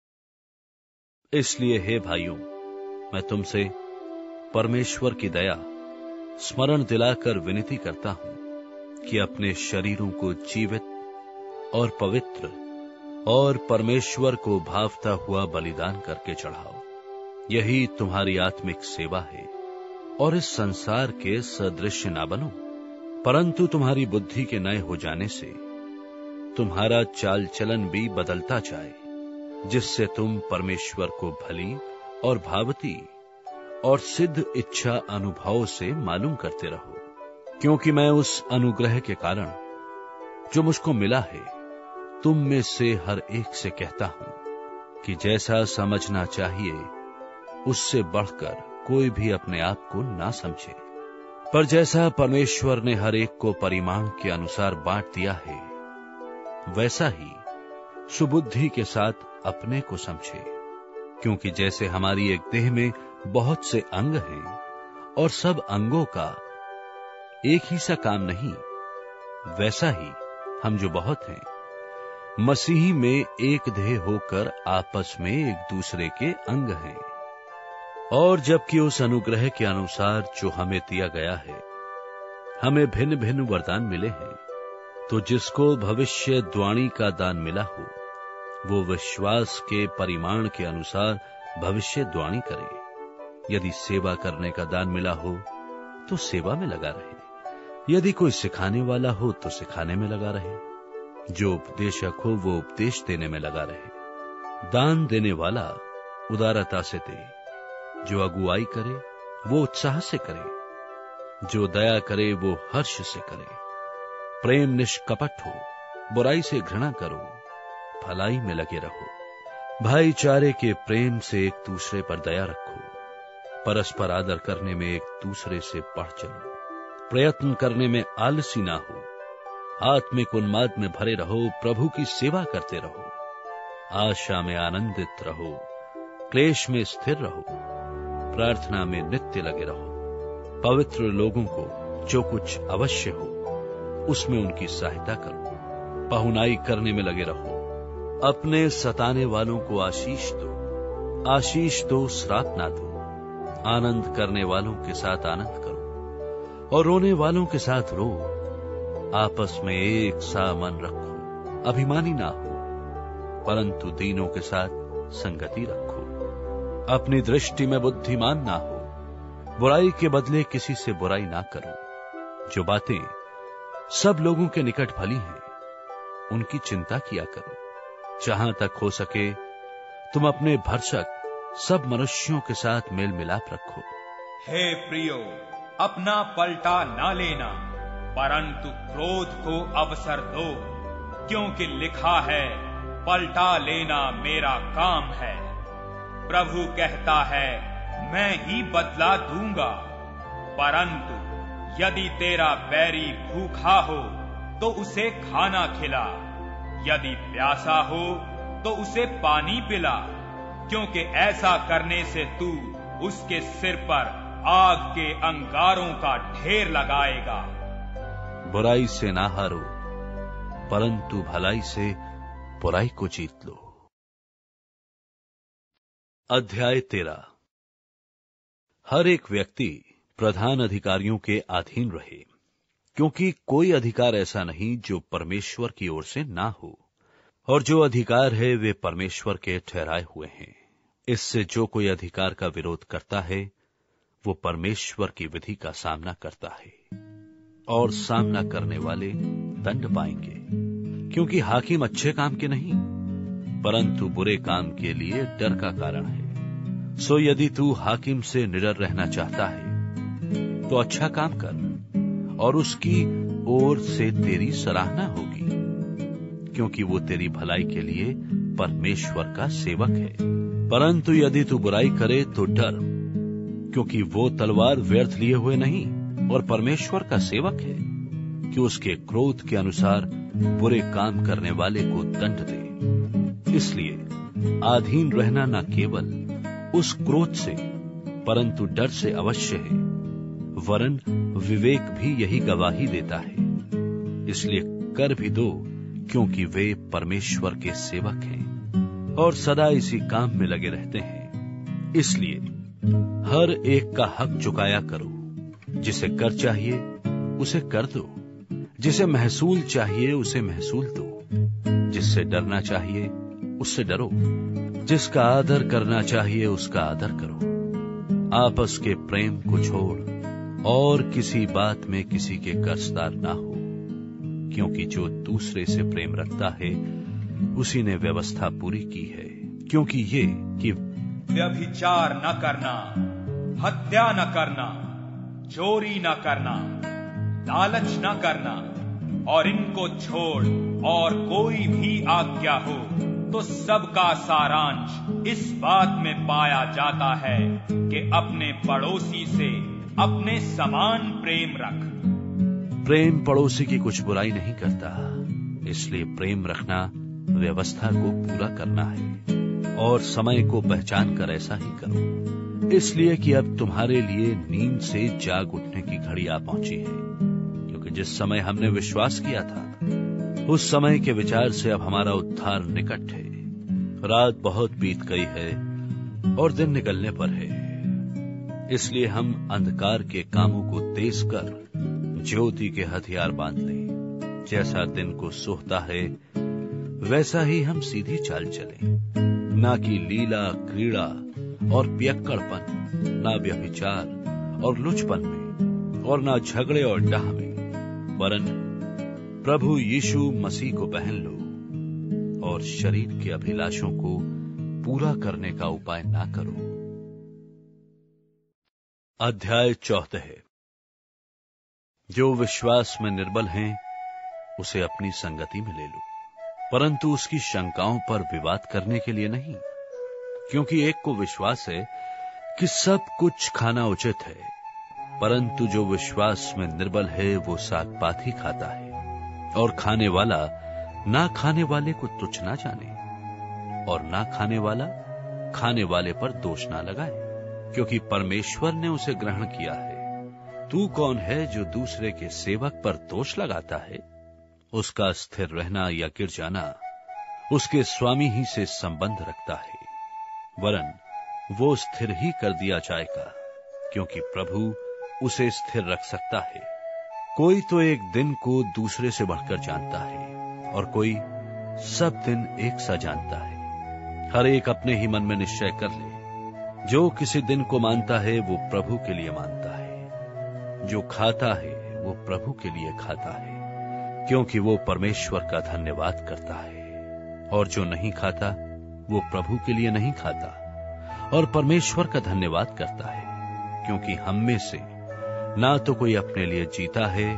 इसलिए हे भाइयों, मैं तुमसे परमेश्वर की दया स्मरण दिलाकर विनती करता हूं कि अपने शरीरों को जीवित और पवित्र और परमेश्वर को भावता हुआ बलिदान करके चढ़ाओ। यही तुम्हारी आत्मिक सेवा है। और इस संसार के सदृश्य ना बनो, परंतु तुम्हारी बुद्धि के नए हो जाने से तुम्हारा चाल चलन भी बदलता जाए, जिससे तुम परमेश्वर को भली और भावती और सिद्ध इच्छा अनुभव से मालूम करते रहो। क्योंकि मैं उस अनुग्रह के कारण जो मुझको मिला है तुम में से हर एक से कहता हूं कि जैसा समझना चाहिए उससे बढ़कर कोई भी अपने आप को ना समझे, पर जैसा परमेश्वर ने हर एक को परिमाण के अनुसार बांट दिया है वैसा ही सुबुद्धि के साथ अपने को समझे। क्योंकि जैसे हमारी एक देह में बहुत से अंग हैं और सब अंगों का एक ही सा काम नहीं, वैसा ही हम जो बहुत हैं मसीह में एक देह होकर आपस में एक दूसरे के अंग हैं। और जबकि उस अनुग्रह के अनुसार जो हमें दिया गया है हमें भिन्न भिन्न वरदान मिले हैं, तो जिसको भविष्यद्वाणी का दान मिला हो वो विश्वास के परिमाण के अनुसार भविष्यद्वाणी करे। यदि सेवा करने का दान मिला हो तो सेवा में लगा रहे, यदि कोई सिखाने वाला हो तो सिखाने में लगा रहे, जो उपदेशक हो वो उपदेश देने में लगा रहे। दान देने वाला उदारता से दे, जो अगुवाई करे वो उत्साह से करे, जो दया करे वो हर्ष से करे। प्रेम निष्कपट हो, बुराई से घृणा करो, भलाई में लगे रहो। भाईचारे के प्रेम से एक दूसरे पर दया रखो, परस्पर आदर करने में एक दूसरे से बढ़ चलो, प्रयत्न करने में आलसी ना हो, आत्मिक उन्माद में भरे रहो, प्रभु की सेवा करते रहो, आशा में आनंदित रहो, क्लेश में स्थिर रहो, प्रार्थना में नित्य लगे रहो। पवित्र लोगों को जो कुछ अवश्य हो उसमें उनकी सहायता करो, पहुनाई करने में लगे रहो, अपने सताने वालों को आशीष दो, आशीष दो श्राप ना दो, आनंद करने वालों के साथ आनंद करो और रोने वालों के साथ रो। आपस में एक सा मन रखो, अभिमानी ना हो, परंतु दीनों के साथ संगति रखो। अपनी दृष्टि में बुद्धिमान ना हो, बुराई के बदले किसी से बुराई ना करो। जो बातें सब लोगों के निकट भली हैं उनकी चिंता किया करो। जहां तक हो सके तुम अपने भरसक सब मनुष्यों के साथ मेल मिलाप रखो। हे प्रियो, अपना पलटा ना लेना, परंतु क्रोध को अवसर दो, क्योंकि लिखा है पलटा लेना मेरा काम है। प्रभु कहता है मैं ही बदला दूंगा। परंतु यदि तेरा बैरी भूखा हो तो उसे खाना खिला, यदि प्यासा हो तो उसे पानी पिला, क्योंकि ऐसा करने से तू उसके सिर पर आग के अंगारों का ढेर लगाएगा। बुराई से ना हारो, परंतु भलाई से बुराई को जीत लो। अध्याय तेरह। हर एक व्यक्ति प्रधान अधिकारियों के अधीन रहे, क्योंकि कोई अधिकार ऐसा नहीं जो परमेश्वर की ओर से ना हो, और जो अधिकार है वे परमेश्वर के ठहराए हुए हैं। इससे जो कोई अधिकार का विरोध करता है वो परमेश्वर की विधि का सामना करता है, और सामना करने वाले दंड पाएंगे। क्योंकि हाकिम अच्छे काम के नहीं परंतु बुरे काम के लिए डर का कारण है। सो यदि तू हाकिम से निडर रहना चाहता है तो अच्छा काम कर, और उसकी ओर से तेरी सराहना होगी, क्योंकि वो तेरी भलाई के लिए परमेश्वर का सेवक है। परंतु यदि तू बुराई करे तो डर, क्योंकि वो तलवार व्यर्थ लिए हुए नहीं और परमेश्वर का सेवक है, कि उसके क्रोध के अनुसार बुरे काम करने वाले को दंड दे। इसलिए अधीन रहना न केवल उस क्रोध से परंतु डर से अवश्य है, वरन विवेक भी यही गवाही देता है। इसलिए कर भी दो, क्योंकि वे परमेश्वर के सेवक हैं और सदा इसी काम में लगे रहते हैं। इसलिए हर एक का हक चुकाया करो। जिसे कर चाहिए उसे कर दो, जिसे महसूल चाहिए उसे महसूल दो, जिससे डरना चाहिए उससे डरो, जिसका आदर करना चाहिए उसका आदर करो। आपस के प्रेम को छोड़ और किसी बात में किसी के कर्जदार ना हो, क्योंकि जो दूसरे से प्रेम रखता है उसी ने व्यवस्था पूरी की है। क्योंकि ये कि व्यभिचार न करना, हत्या न करना, चोरी न करना, लालच न करना, और इनको छोड़ और कोई भी आज्ञा हो तो सबका सारांश इस बात में पाया जाता है कि अपने पड़ोसी से अपने समान प्रेम रख। प्रेम पड़ोसी की कुछ बुराई नहीं करता, इसलिए प्रेम रखना व्यवस्था को पूरा करना है। और समय को पहचान कर ऐसा ही करो, इसलिए कि अब तुम्हारे लिए नींद से जाग उठने की घड़ी आ पहुंची है। क्योंकि जिस समय हमने विश्वास किया था उस समय के विचार से अब हमारा उद्धार निकट है। रात बहुत बीत गई है और दिन निकलने पर है, इसलिए हम अंधकार के कामों को तेज कर ज्योति के हथियार बांध लें। जैसा दिन को सोहता है वैसा ही हम सीधी चाल चलें, ना कि लीला क्रीड़ा और पियक्कड़पन, ना व्यभिचार और लुचपन में, और ना झगड़े और डाह में, वरन प्रभु यीशु मसीह को पहन लो और शरीर के अभिलाषों को पूरा करने का उपाय ना करो। अध्याय चौदह। जो विश्वास में निर्बल हैं उसे अपनी संगति में ले लो, परंतु उसकी शंकाओं पर विवाद करने के लिए नहीं। क्योंकि एक को विश्वास है कि सब कुछ खाना उचित है, परंतु जो विश्वास में निर्बल है वो साग पात ही खाता है, और खाने वाला ना खाने वाले को तुच्छ ना जाने, और ना खाने वाला खाने वाले पर दोष ना लगाए, क्योंकि परमेश्वर ने उसे ग्रहण किया है। तू कौन है जो दूसरे के सेवक पर दोष लगाता है? उसका स्थिर रहना या गिर जाना उसके स्वामी ही से संबंध रखता है, वरन वो स्थिर ही कर दिया जाएगा, क्योंकि प्रभु उसे स्थिर रख सकता है। कोई तो एक दिन को दूसरे से बढ़कर जानता है, और कोई सब दिन एक सा जानता है। हर एक अपने ही मन में निश्चय कर ले, जो किसी दिन को मानता है वो प्रभु के लिए मानता है, जो खाता है वो प्रभु के लिए खाता है, क्योंकि वो परमेश्वर का धन्यवाद करता है, और जो नहीं खाता वो प्रभु के लिए नहीं खाता और परमेश्वर का धन्यवाद करता है, क्योंकि हम में से ना तो कोई अपने लिए जीता है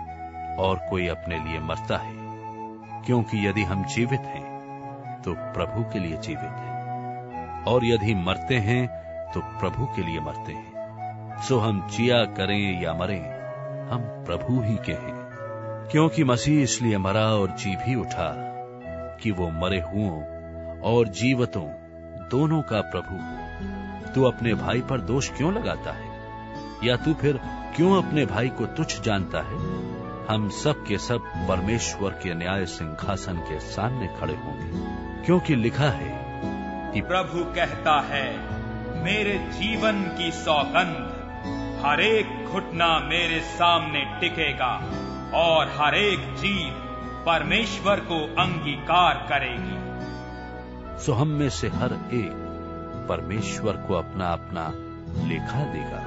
और कोई अपने लिए मरता है। क्योंकि यदि हम जीवित हैं तो प्रभु के लिए जीवित हैं, और यदि मरते हैं तो प्रभु के लिए मरते हैं। सो हम जिया करें या मरें, हम प्रभु ही के हैं। क्योंकि मसीह इसलिए मरा और जी भी उठा कि वो मरे हुओं और जीवतों दोनों का प्रभु हो। तू अपने भाई पर दोष क्यों लगाता है, या तू फिर क्यों अपने भाई को तुच्छ जानता है? हम सब के सब परमेश्वर के न्याय सिंहासन के सामने खड़े होंगे, क्योंकि लिखा है कि प्रभु कहता है, मेरे जीवन की सौगंध, हर एक घुटना मेरे सामने टिकेगा और हर एक जीव परमेश्वर को अंगीकार करेगी। सो हम में से हर एक परमेश्वर को अपना अपना लेखा देगा।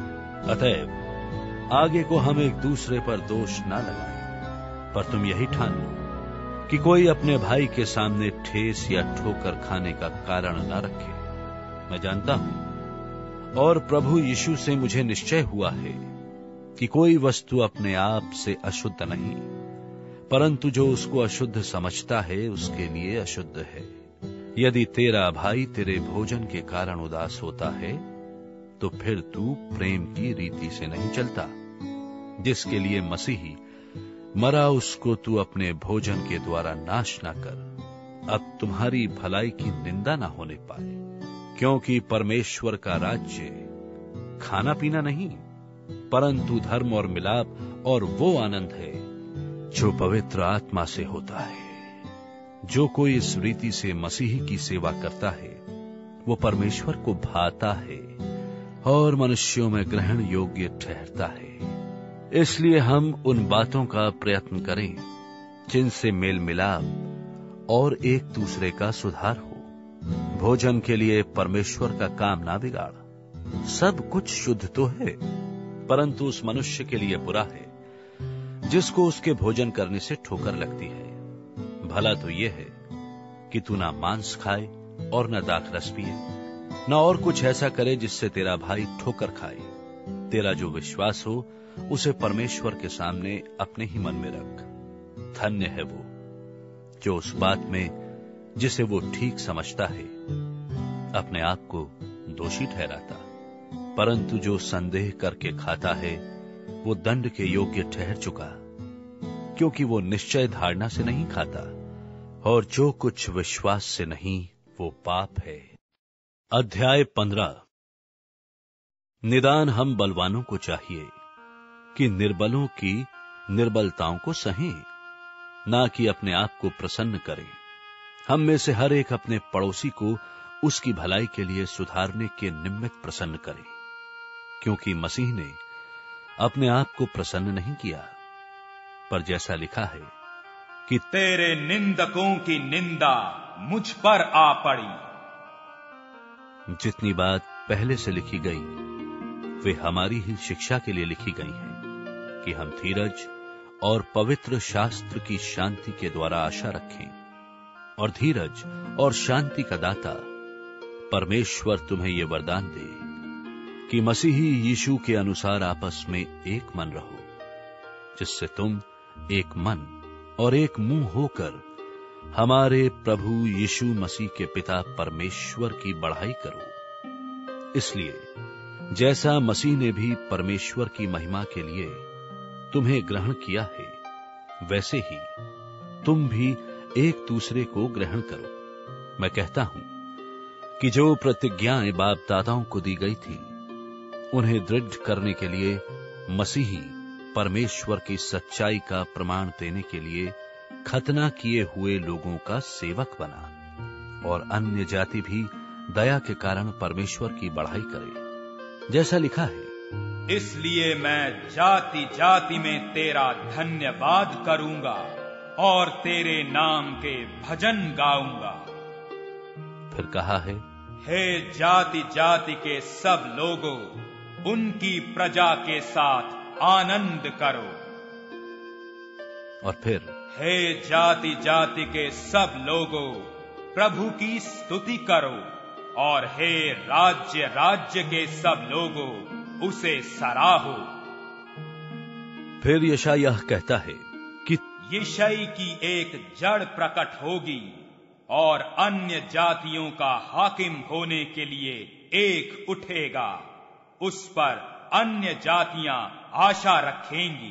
अतएव आगे को हम एक दूसरे पर दोष ना लगाएं, पर तुम यही ठान लो कि कोई अपने भाई के सामने ठेस या ठोकर खाने का कारण ना रखे। मैं जानता हूं और प्रभु यीशु से मुझे निश्चय हुआ है कि कोई वस्तु अपने आप से अशुद्ध नहीं, परंतु जो उसको अशुद्ध समझता है उसके लिए अशुद्ध है। यदि तेरा भाई तेरे भोजन के कारण उदास होता है तो फिर तू प्रेम की रीति से नहीं चलता। जिसके लिए मसीही मरा उसको तू अपने भोजन के द्वारा नाश ना कर, अब तुम्हारी भलाई की निंदा ना होने पाए। क्योंकि परमेश्वर का राज्य खाना पीना नहीं, परंतु धर्म और मिलाप और वो आनंद है जो पवित्र आत्मा से होता है। जो कोई इस रीति से मसीही की सेवा करता है वो परमेश्वर को भाता है और मनुष्यों में ग्रहण योग्य ठहरता है। इसलिए हम उन बातों का प्रयत्न करें जिनसे मेल मिलाप और एक दूसरे का सुधार हो। भोजन के लिए परमेश्वर का काम ना बिगाड़। सब कुछ शुद्ध तो है, परंतु उस मनुष्य के लिए बुरा है जिसको उसके भोजन करने से ठोकर लगती है। भला तो यह है कि तू ना मांस खाए और न दाखरस पिए, न और कुछ ऐसा करे जिससे तेरा भाई ठोकर खाए। तेरा जो विश्वास हो उसे परमेश्वर के सामने अपने ही मन में रख। धन्य है वो जो उस बात में जिसे वो ठीक समझता है अपने आप को दोषी ठहराता, परंतु जो संदेह करके खाता है वो दंड के योग्य ठहर चुका, क्योंकि वो निश्चय धारणा से नहीं खाता, और जो कुछ विश्वास से नहीं वो पाप है। अध्याय पंद्रह। निदान हम बलवानों को चाहिए कि निर्बलों की निर्बलताओं को सहें, ना कि अपने आप को प्रसन्न करें। हम में से हर एक अपने पड़ोसी को उसकी भलाई के लिए सुधारने के निमित्त प्रसन्न करे, क्योंकि मसीह ने अपने आप को प्रसन्न नहीं किया, पर जैसा लिखा है कि तेरे निंदकों की निंदा मुझ पर आ पड़ी। जितनी बात पहले से लिखी गई वे हमारी ही शिक्षा के लिए लिखी गई हैं, कि हम धीरज और पवित्र शास्त्र की शांति के द्वारा आशा रखें। और धीरज और शांति का दाता परमेश्वर तुम्हें यह वरदान दे कि मसीही यीशु के अनुसार आपस में एक मन रहो, जिससे तुम एक मन और एक मुंह होकर हमारे प्रभु यीशु मसीह के पिता परमेश्वर की बढ़ाई करो। इसलिए जैसा मसीह ने भी परमेश्वर की महिमा के लिए तुम्हें ग्रहण किया है, वैसे ही तुम भी एक दूसरे को ग्रहण करो। मैं कहता हूं कि जो प्रतिज्ञाएं बाप दादाओं को दी गई थी, उन्हें दृढ़ करने के लिए मसीही परमेश्वर की सच्चाई का प्रमाण देने के लिए खतना किए हुए लोगों का सेवक बना, और अन्य जाति भी दया के कारण परमेश्वर की बढ़ाई करे, जैसा लिखा है, इसलिए मैं जाति जाति में तेरा धन्यवाद करूंगा और तेरे नाम के भजन गाऊंगा। फिर कहा है, हे जाति जाति के सब लोगों, उनकी प्रजा के साथ आनंद करो। और फिर, हे जाति जाति के सब लोगों, प्रभु की स्तुति करो, और हे राज्य राज्य के सब लोगों, उसे सराहो। फिर यशायाह कहता है कि यिशै की एक जड़ प्रकट होगी और अन्य जातियों का हाकिम होने के लिए एक उठेगा, उस पर अन्य जातियां आशा रखेंगी।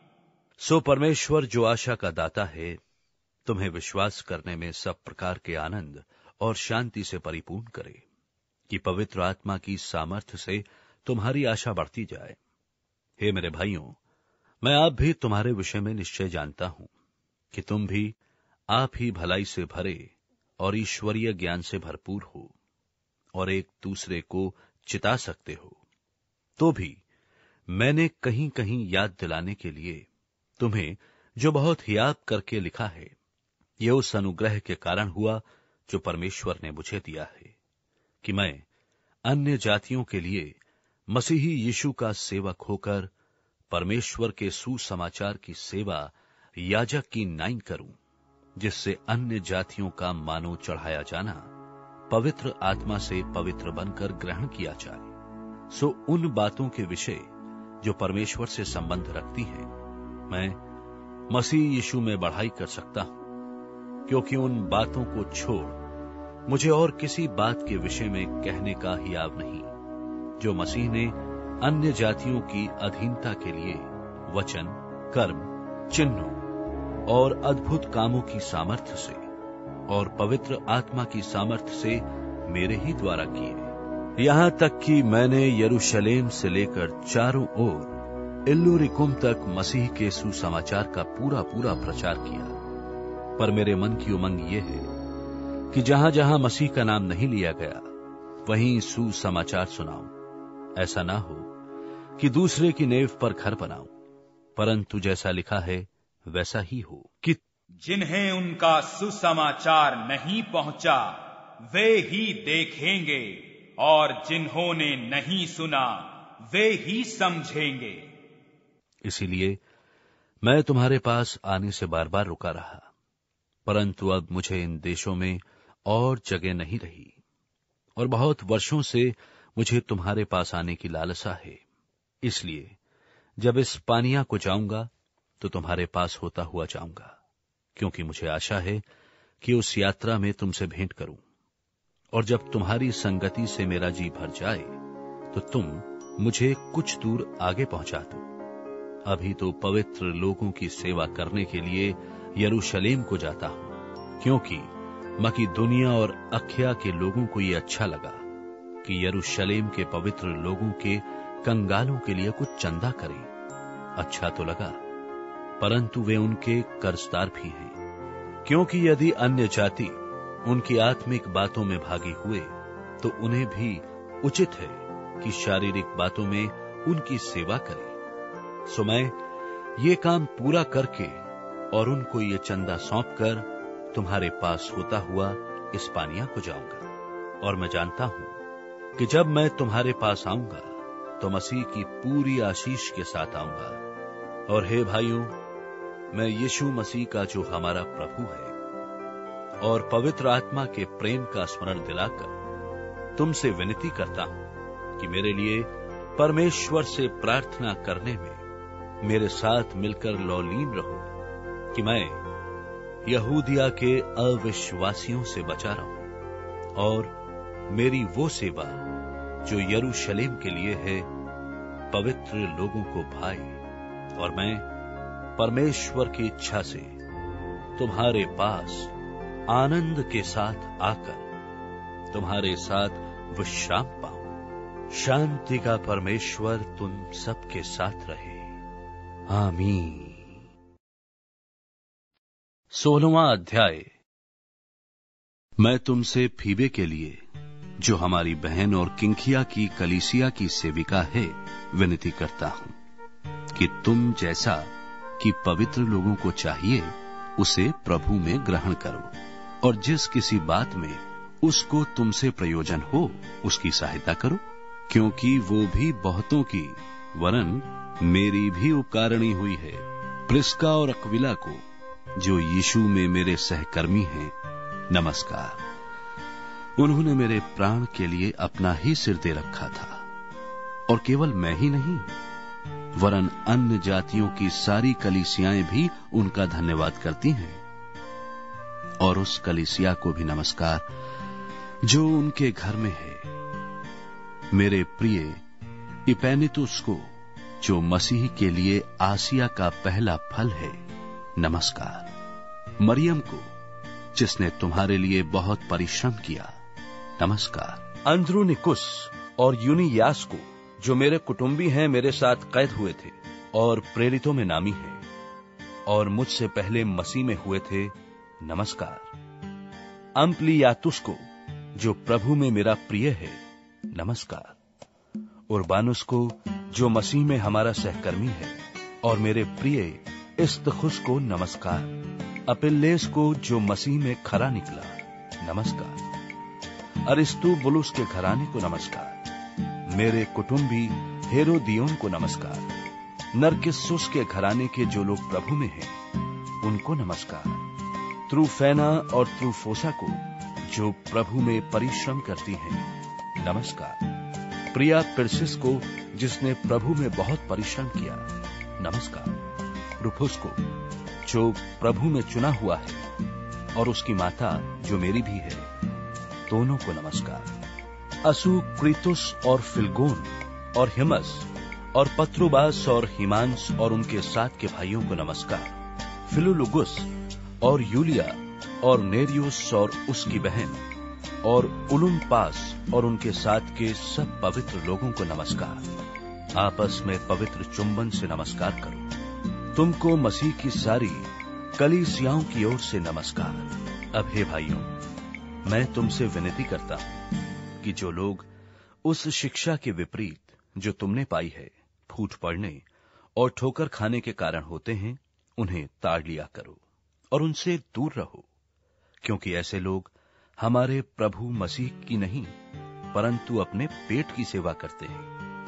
सो परमेश्वर जो आशा का दाता है, तुम्हें विश्वास करने में सब प्रकार के आनंद और शांति से परिपूर्ण करे, कि पवित्र आत्मा की सामर्थ्य से तुम्हारी आशा बढ़ती जाए। हे मेरे भाइयों, मैं आप भी तुम्हारे विषय में निश्चय जानता हूं कि तुम भी आप ही भलाई से भरे और ईश्वरीय ज्ञान से भरपूर हो, और एक दूसरे को चिता सकते हो। तो भी मैंने कहीं कहीं याद दिलाने के लिए तुम्हें जो बहुत याद करके लिखा है, यह उस अनुग्रह के कारण हुआ जो परमेश्वर ने मुझे दिया है, कि मैं अन्य जातियों के लिए मसीही यीशु का सेवक होकर परमेश्वर के सुसमाचार की सेवा याजक की नाई करूं, जिससे अन्य जातियों का मानो चढ़ाया जाना पवित्र आत्मा से पवित्र बनकर ग्रहण किया जाए। सो उन बातों के विषय जो परमेश्वर से संबंध रखती हैं, मैं मसीह यीशु में बढ़ाई कर सकता हूं, क्योंकि उन बातों को छोड़ मुझे और किसी बात के विषय में कहने का हियाव नहीं, जो मसीह ने अन्य जातियों की अधीनता के लिए वचन, कर्म, चिन्हों और अद्भुत कामों की सामर्थ्य से और पवित्र आत्मा की सामर्थ्य से मेरे ही द्वारा किए। यहां तक कि मैंने यरूशलेम से लेकर चारों ओर इल्लुरिकुम तक मसीह के सुसमाचार का पूरा पूरा प्रचार किया। पर मेरे मन की उमंग यह है कि जहां जहां मसीह का नाम नहीं लिया गया, वहीं सुसमाचार सुनाऊं। ऐसा ना हो कि दूसरे की नेव पर घर बनाऊं, परंतु जैसा लिखा है वैसा ही हो, कि जिन्हें उनका सुसमाचार नहीं पहुंचा वे ही देखेंगे, और जिन्होंने नहीं सुना वे ही समझेंगे। इसीलिए मैं तुम्हारे पास आने से बार बार रुका रहा, परंतु अब मुझे इन देशों में और जगह नहीं रही, और बहुत वर्षों से मुझे तुम्हारे पास आने की लालसा है। इसलिए जब इस पानिया को जाऊंगा तो तुम्हारे पास होता हुआ जाऊंगा, क्योंकि मुझे आशा है कि उस यात्रा में तुमसे भेंट करूं, और जब तुम्हारी संगति से मेरा जी भर जाए तो तुम मुझे कुछ दूर आगे पहुंचा दो। अभी तो पवित्र लोगों की सेवा करने के लिए यरूशलेम को जाता हूं, क्योंकि मकीदुनिया और अखया के लोगों को यह अच्छा लगा कि यरूशलेम के पवित्र लोगों के कंगालों के लिए कुछ चंदा करें। अच्छा तो लगा, परंतु वे उनके कर्जदार भी हैं, क्योंकि यदि अन्य जाति उनकी आत्मिक बातों में भागी हुए तो उन्हें भी उचित है कि शारीरिक बातों में उनकी सेवा करें। सो मैं ये काम पूरा करके और उनको ये चंदा सौंपकर तुम्हारे पास होता हुआ इस पानिया को जाऊंगा। और मैं जानता हूं कि जब मैं तुम्हारे पास आऊंगा तो मसीह की पूरी आशीष के साथ आऊंगा। और हे भाइयों, मैं यीशु मसीह का जो हमारा प्रभु है और पवित्र आत्मा के प्रेम का स्मरण दिलाकर तुमसे विनती करता हूं कि मेरे लिए परमेश्वर से प्रार्थना करने में मेरे साथ मिलकर लौलीन रहो, कि मैं यहूदिया के अविश्वासियों से बचा रहूं और मेरी वो सेवा जो यरूशलेम के लिए है पवित्र लोगों को भाए, और मैं परमेश्वर की इच्छा से तुम्हारे पास आनंद के साथ आकर तुम्हारे साथ विश्राम पाऊं। शांति का परमेश्वर तुम सबके साथ रहे। आमीन। सोलहवां अध्याय। मैं तुमसे फीबे के लिए, जो हमारी बहन और किंखिया की कलीसिया की सेविका है, विनती करता हूं कि तुम जैसा कि पवित्र लोगों को चाहिए उसे प्रभु में ग्रहण करो, और जिस किसी बात में उसको तुमसे प्रयोजन हो उसकी सहायता करो, क्योंकि वो भी बहुतों की वरन मेरी भी उपकारणी हुई है। प्रिस्का और अक्विला को, जो यीशु में मेरे सहकर्मी हैं, नमस्कार। उन्होंने मेरे प्राण के लिए अपना ही सिर दे रखा था, और केवल मैं ही नहीं वरन अन्य जातियों की सारी कलीसियाएं भी उनका धन्यवाद करती हैं। और उस कलीसिया को भी नमस्कार जो उनके घर में है। मेरे प्रिय इपैनितुस को, जो मसीह के लिए आसिया का पहला फल है, नमस्कार। मरियम को, जिसने तुम्हारे लिए बहुत परिश्रम किया, नमस्कार। अंद्रुनिकुस और यूनियास को, जो मेरे कुटुंबी हैं, मेरे साथ कैद हुए थे और प्रेरितों में नामी हैं और मुझसे पहले मसीह में हुए थे, नमस्कार। अम्प्लियातुस को, जो प्रभु में मेरा प्रिय है, नमस्कार। उर्बानुस को, जो मसीह में हमारा सहकर्मी है, और मेरे प्रिय इस्तखुस को नमस्कार। अपिल्लेस को, जो मसीह में खरा निकला, नमस्कार। अरिस्तुबुलुस के घराने को नमस्कार। मेरे कुटुंबी हेरोदियोन को नमस्कार। नरकिस्सुस के घराने के जो लोग प्रभु में हैं, उनको नमस्कार। त्रुफैना और त्रुफोसा को, जो प्रभु में परिश्रम करती हैं, नमस्कार। प्रिया पिरसिस को, जिसने प्रभु में बहुत परिश्रम किया, नमस्कार। रुफुस को, जो प्रभु में चुना हुआ है, और उसकी माता जो मेरी भी है, दोनों को नमस्कार। असुक्रितुस और फिलगोन और हिमस और पत्रुबास और हिमांस और उनके साथ के भाइयों को नमस्कार। फिलुलुगुस और यूलिया और नेरियुस और उसकी बहन और उलुम्पास और उनके साथ के सब पवित्र लोगों को नमस्कार। आपस में पवित्र चुंबन से नमस्कार करो। तुमको मसीह की सारी कलीसियाओं की ओर से नमस्कार। अब हे भाइयों, मैं तुमसे विनती करता हूं कि जो लोग उस शिक्षा के विपरीत जो तुमने पाई है, फूट पड़ने और ठोकर खाने के कारण होते हैं, उन्हें ताड़ लिया करो और उनसे दूर रहो, क्योंकि ऐसे लोग हमारे प्रभु मसीह की नहीं परंतु अपने पेट की सेवा करते हैं।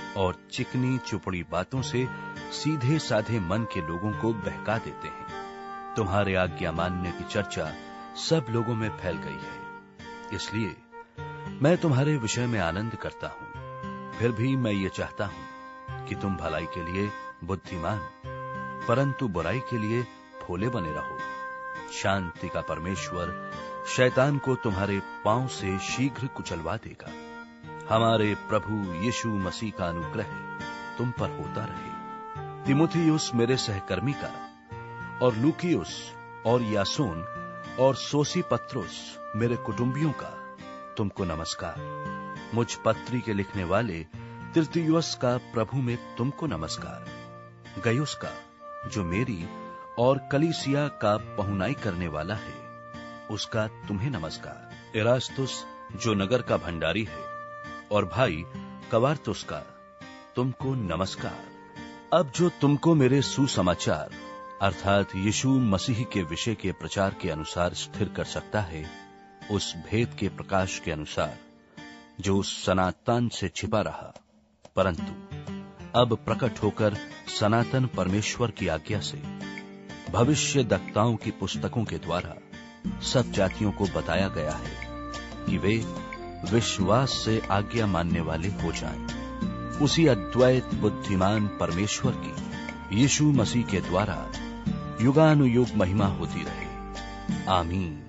और चिकनी चुपड़ी बातों से सीधे साधे मन के लोगों को बहका देते हैं। तुम्हारे आज्ञा मानने की चर्चा सब लोगों में फैल गई है, इसलिए मैं तुम्हारे विषय में आनंद करता हूं। फिर भी मैं ये चाहता हूं कि तुम भलाई के लिए बुद्धिमान, परंतु बुराई के लिए भोले बने रहो। शांति का परमेश्वर शैतान को तुम्हारे पांव से शीघ्र कुचलवा देगा। हमारे प्रभु यीशु मसीह का अनुग्रह तुम पर होता रहे। तिमुथियुस मेरे सहकर्मी का, और लूकियुस और यासोन और सोसीपत्रुस मेरे कुटुंबियों का तुमको नमस्कार। मुझ पत्री के लिखने वाले तिर्तियुस का प्रभु में तुमको नमस्कार। गयुस का, जो मेरी और कलीसिया का पहुनाई करने वाला है, उसका तुम्हें नमस्कार। इरास्तुस, जो नगर का भंडारी है, और भाई कवारतुस का तुमको नमस्कार। अब जो तुमको मेरे सुसमाचार अर्थात यीशु मसीह के विषय के प्रचार के अनुसार स्थिर कर सकता है, उस भेद के प्रकाश के अनुसार जो उस सनातन से छिपा रहा, परंतु अब प्रकट होकर सनातन परमेश्वर की आज्ञा से भविष्य वक्ताओं की पुस्तकों के द्वारा सब जातियों को बताया गया है कि वे विश्वास से आज्ञा मानने वाले हो जाएं। उसी अद्वैत बुद्धिमान परमेश्वर की यीशु मसीह के द्वारा युगानुयुग महिमा होती रहे। आमीन।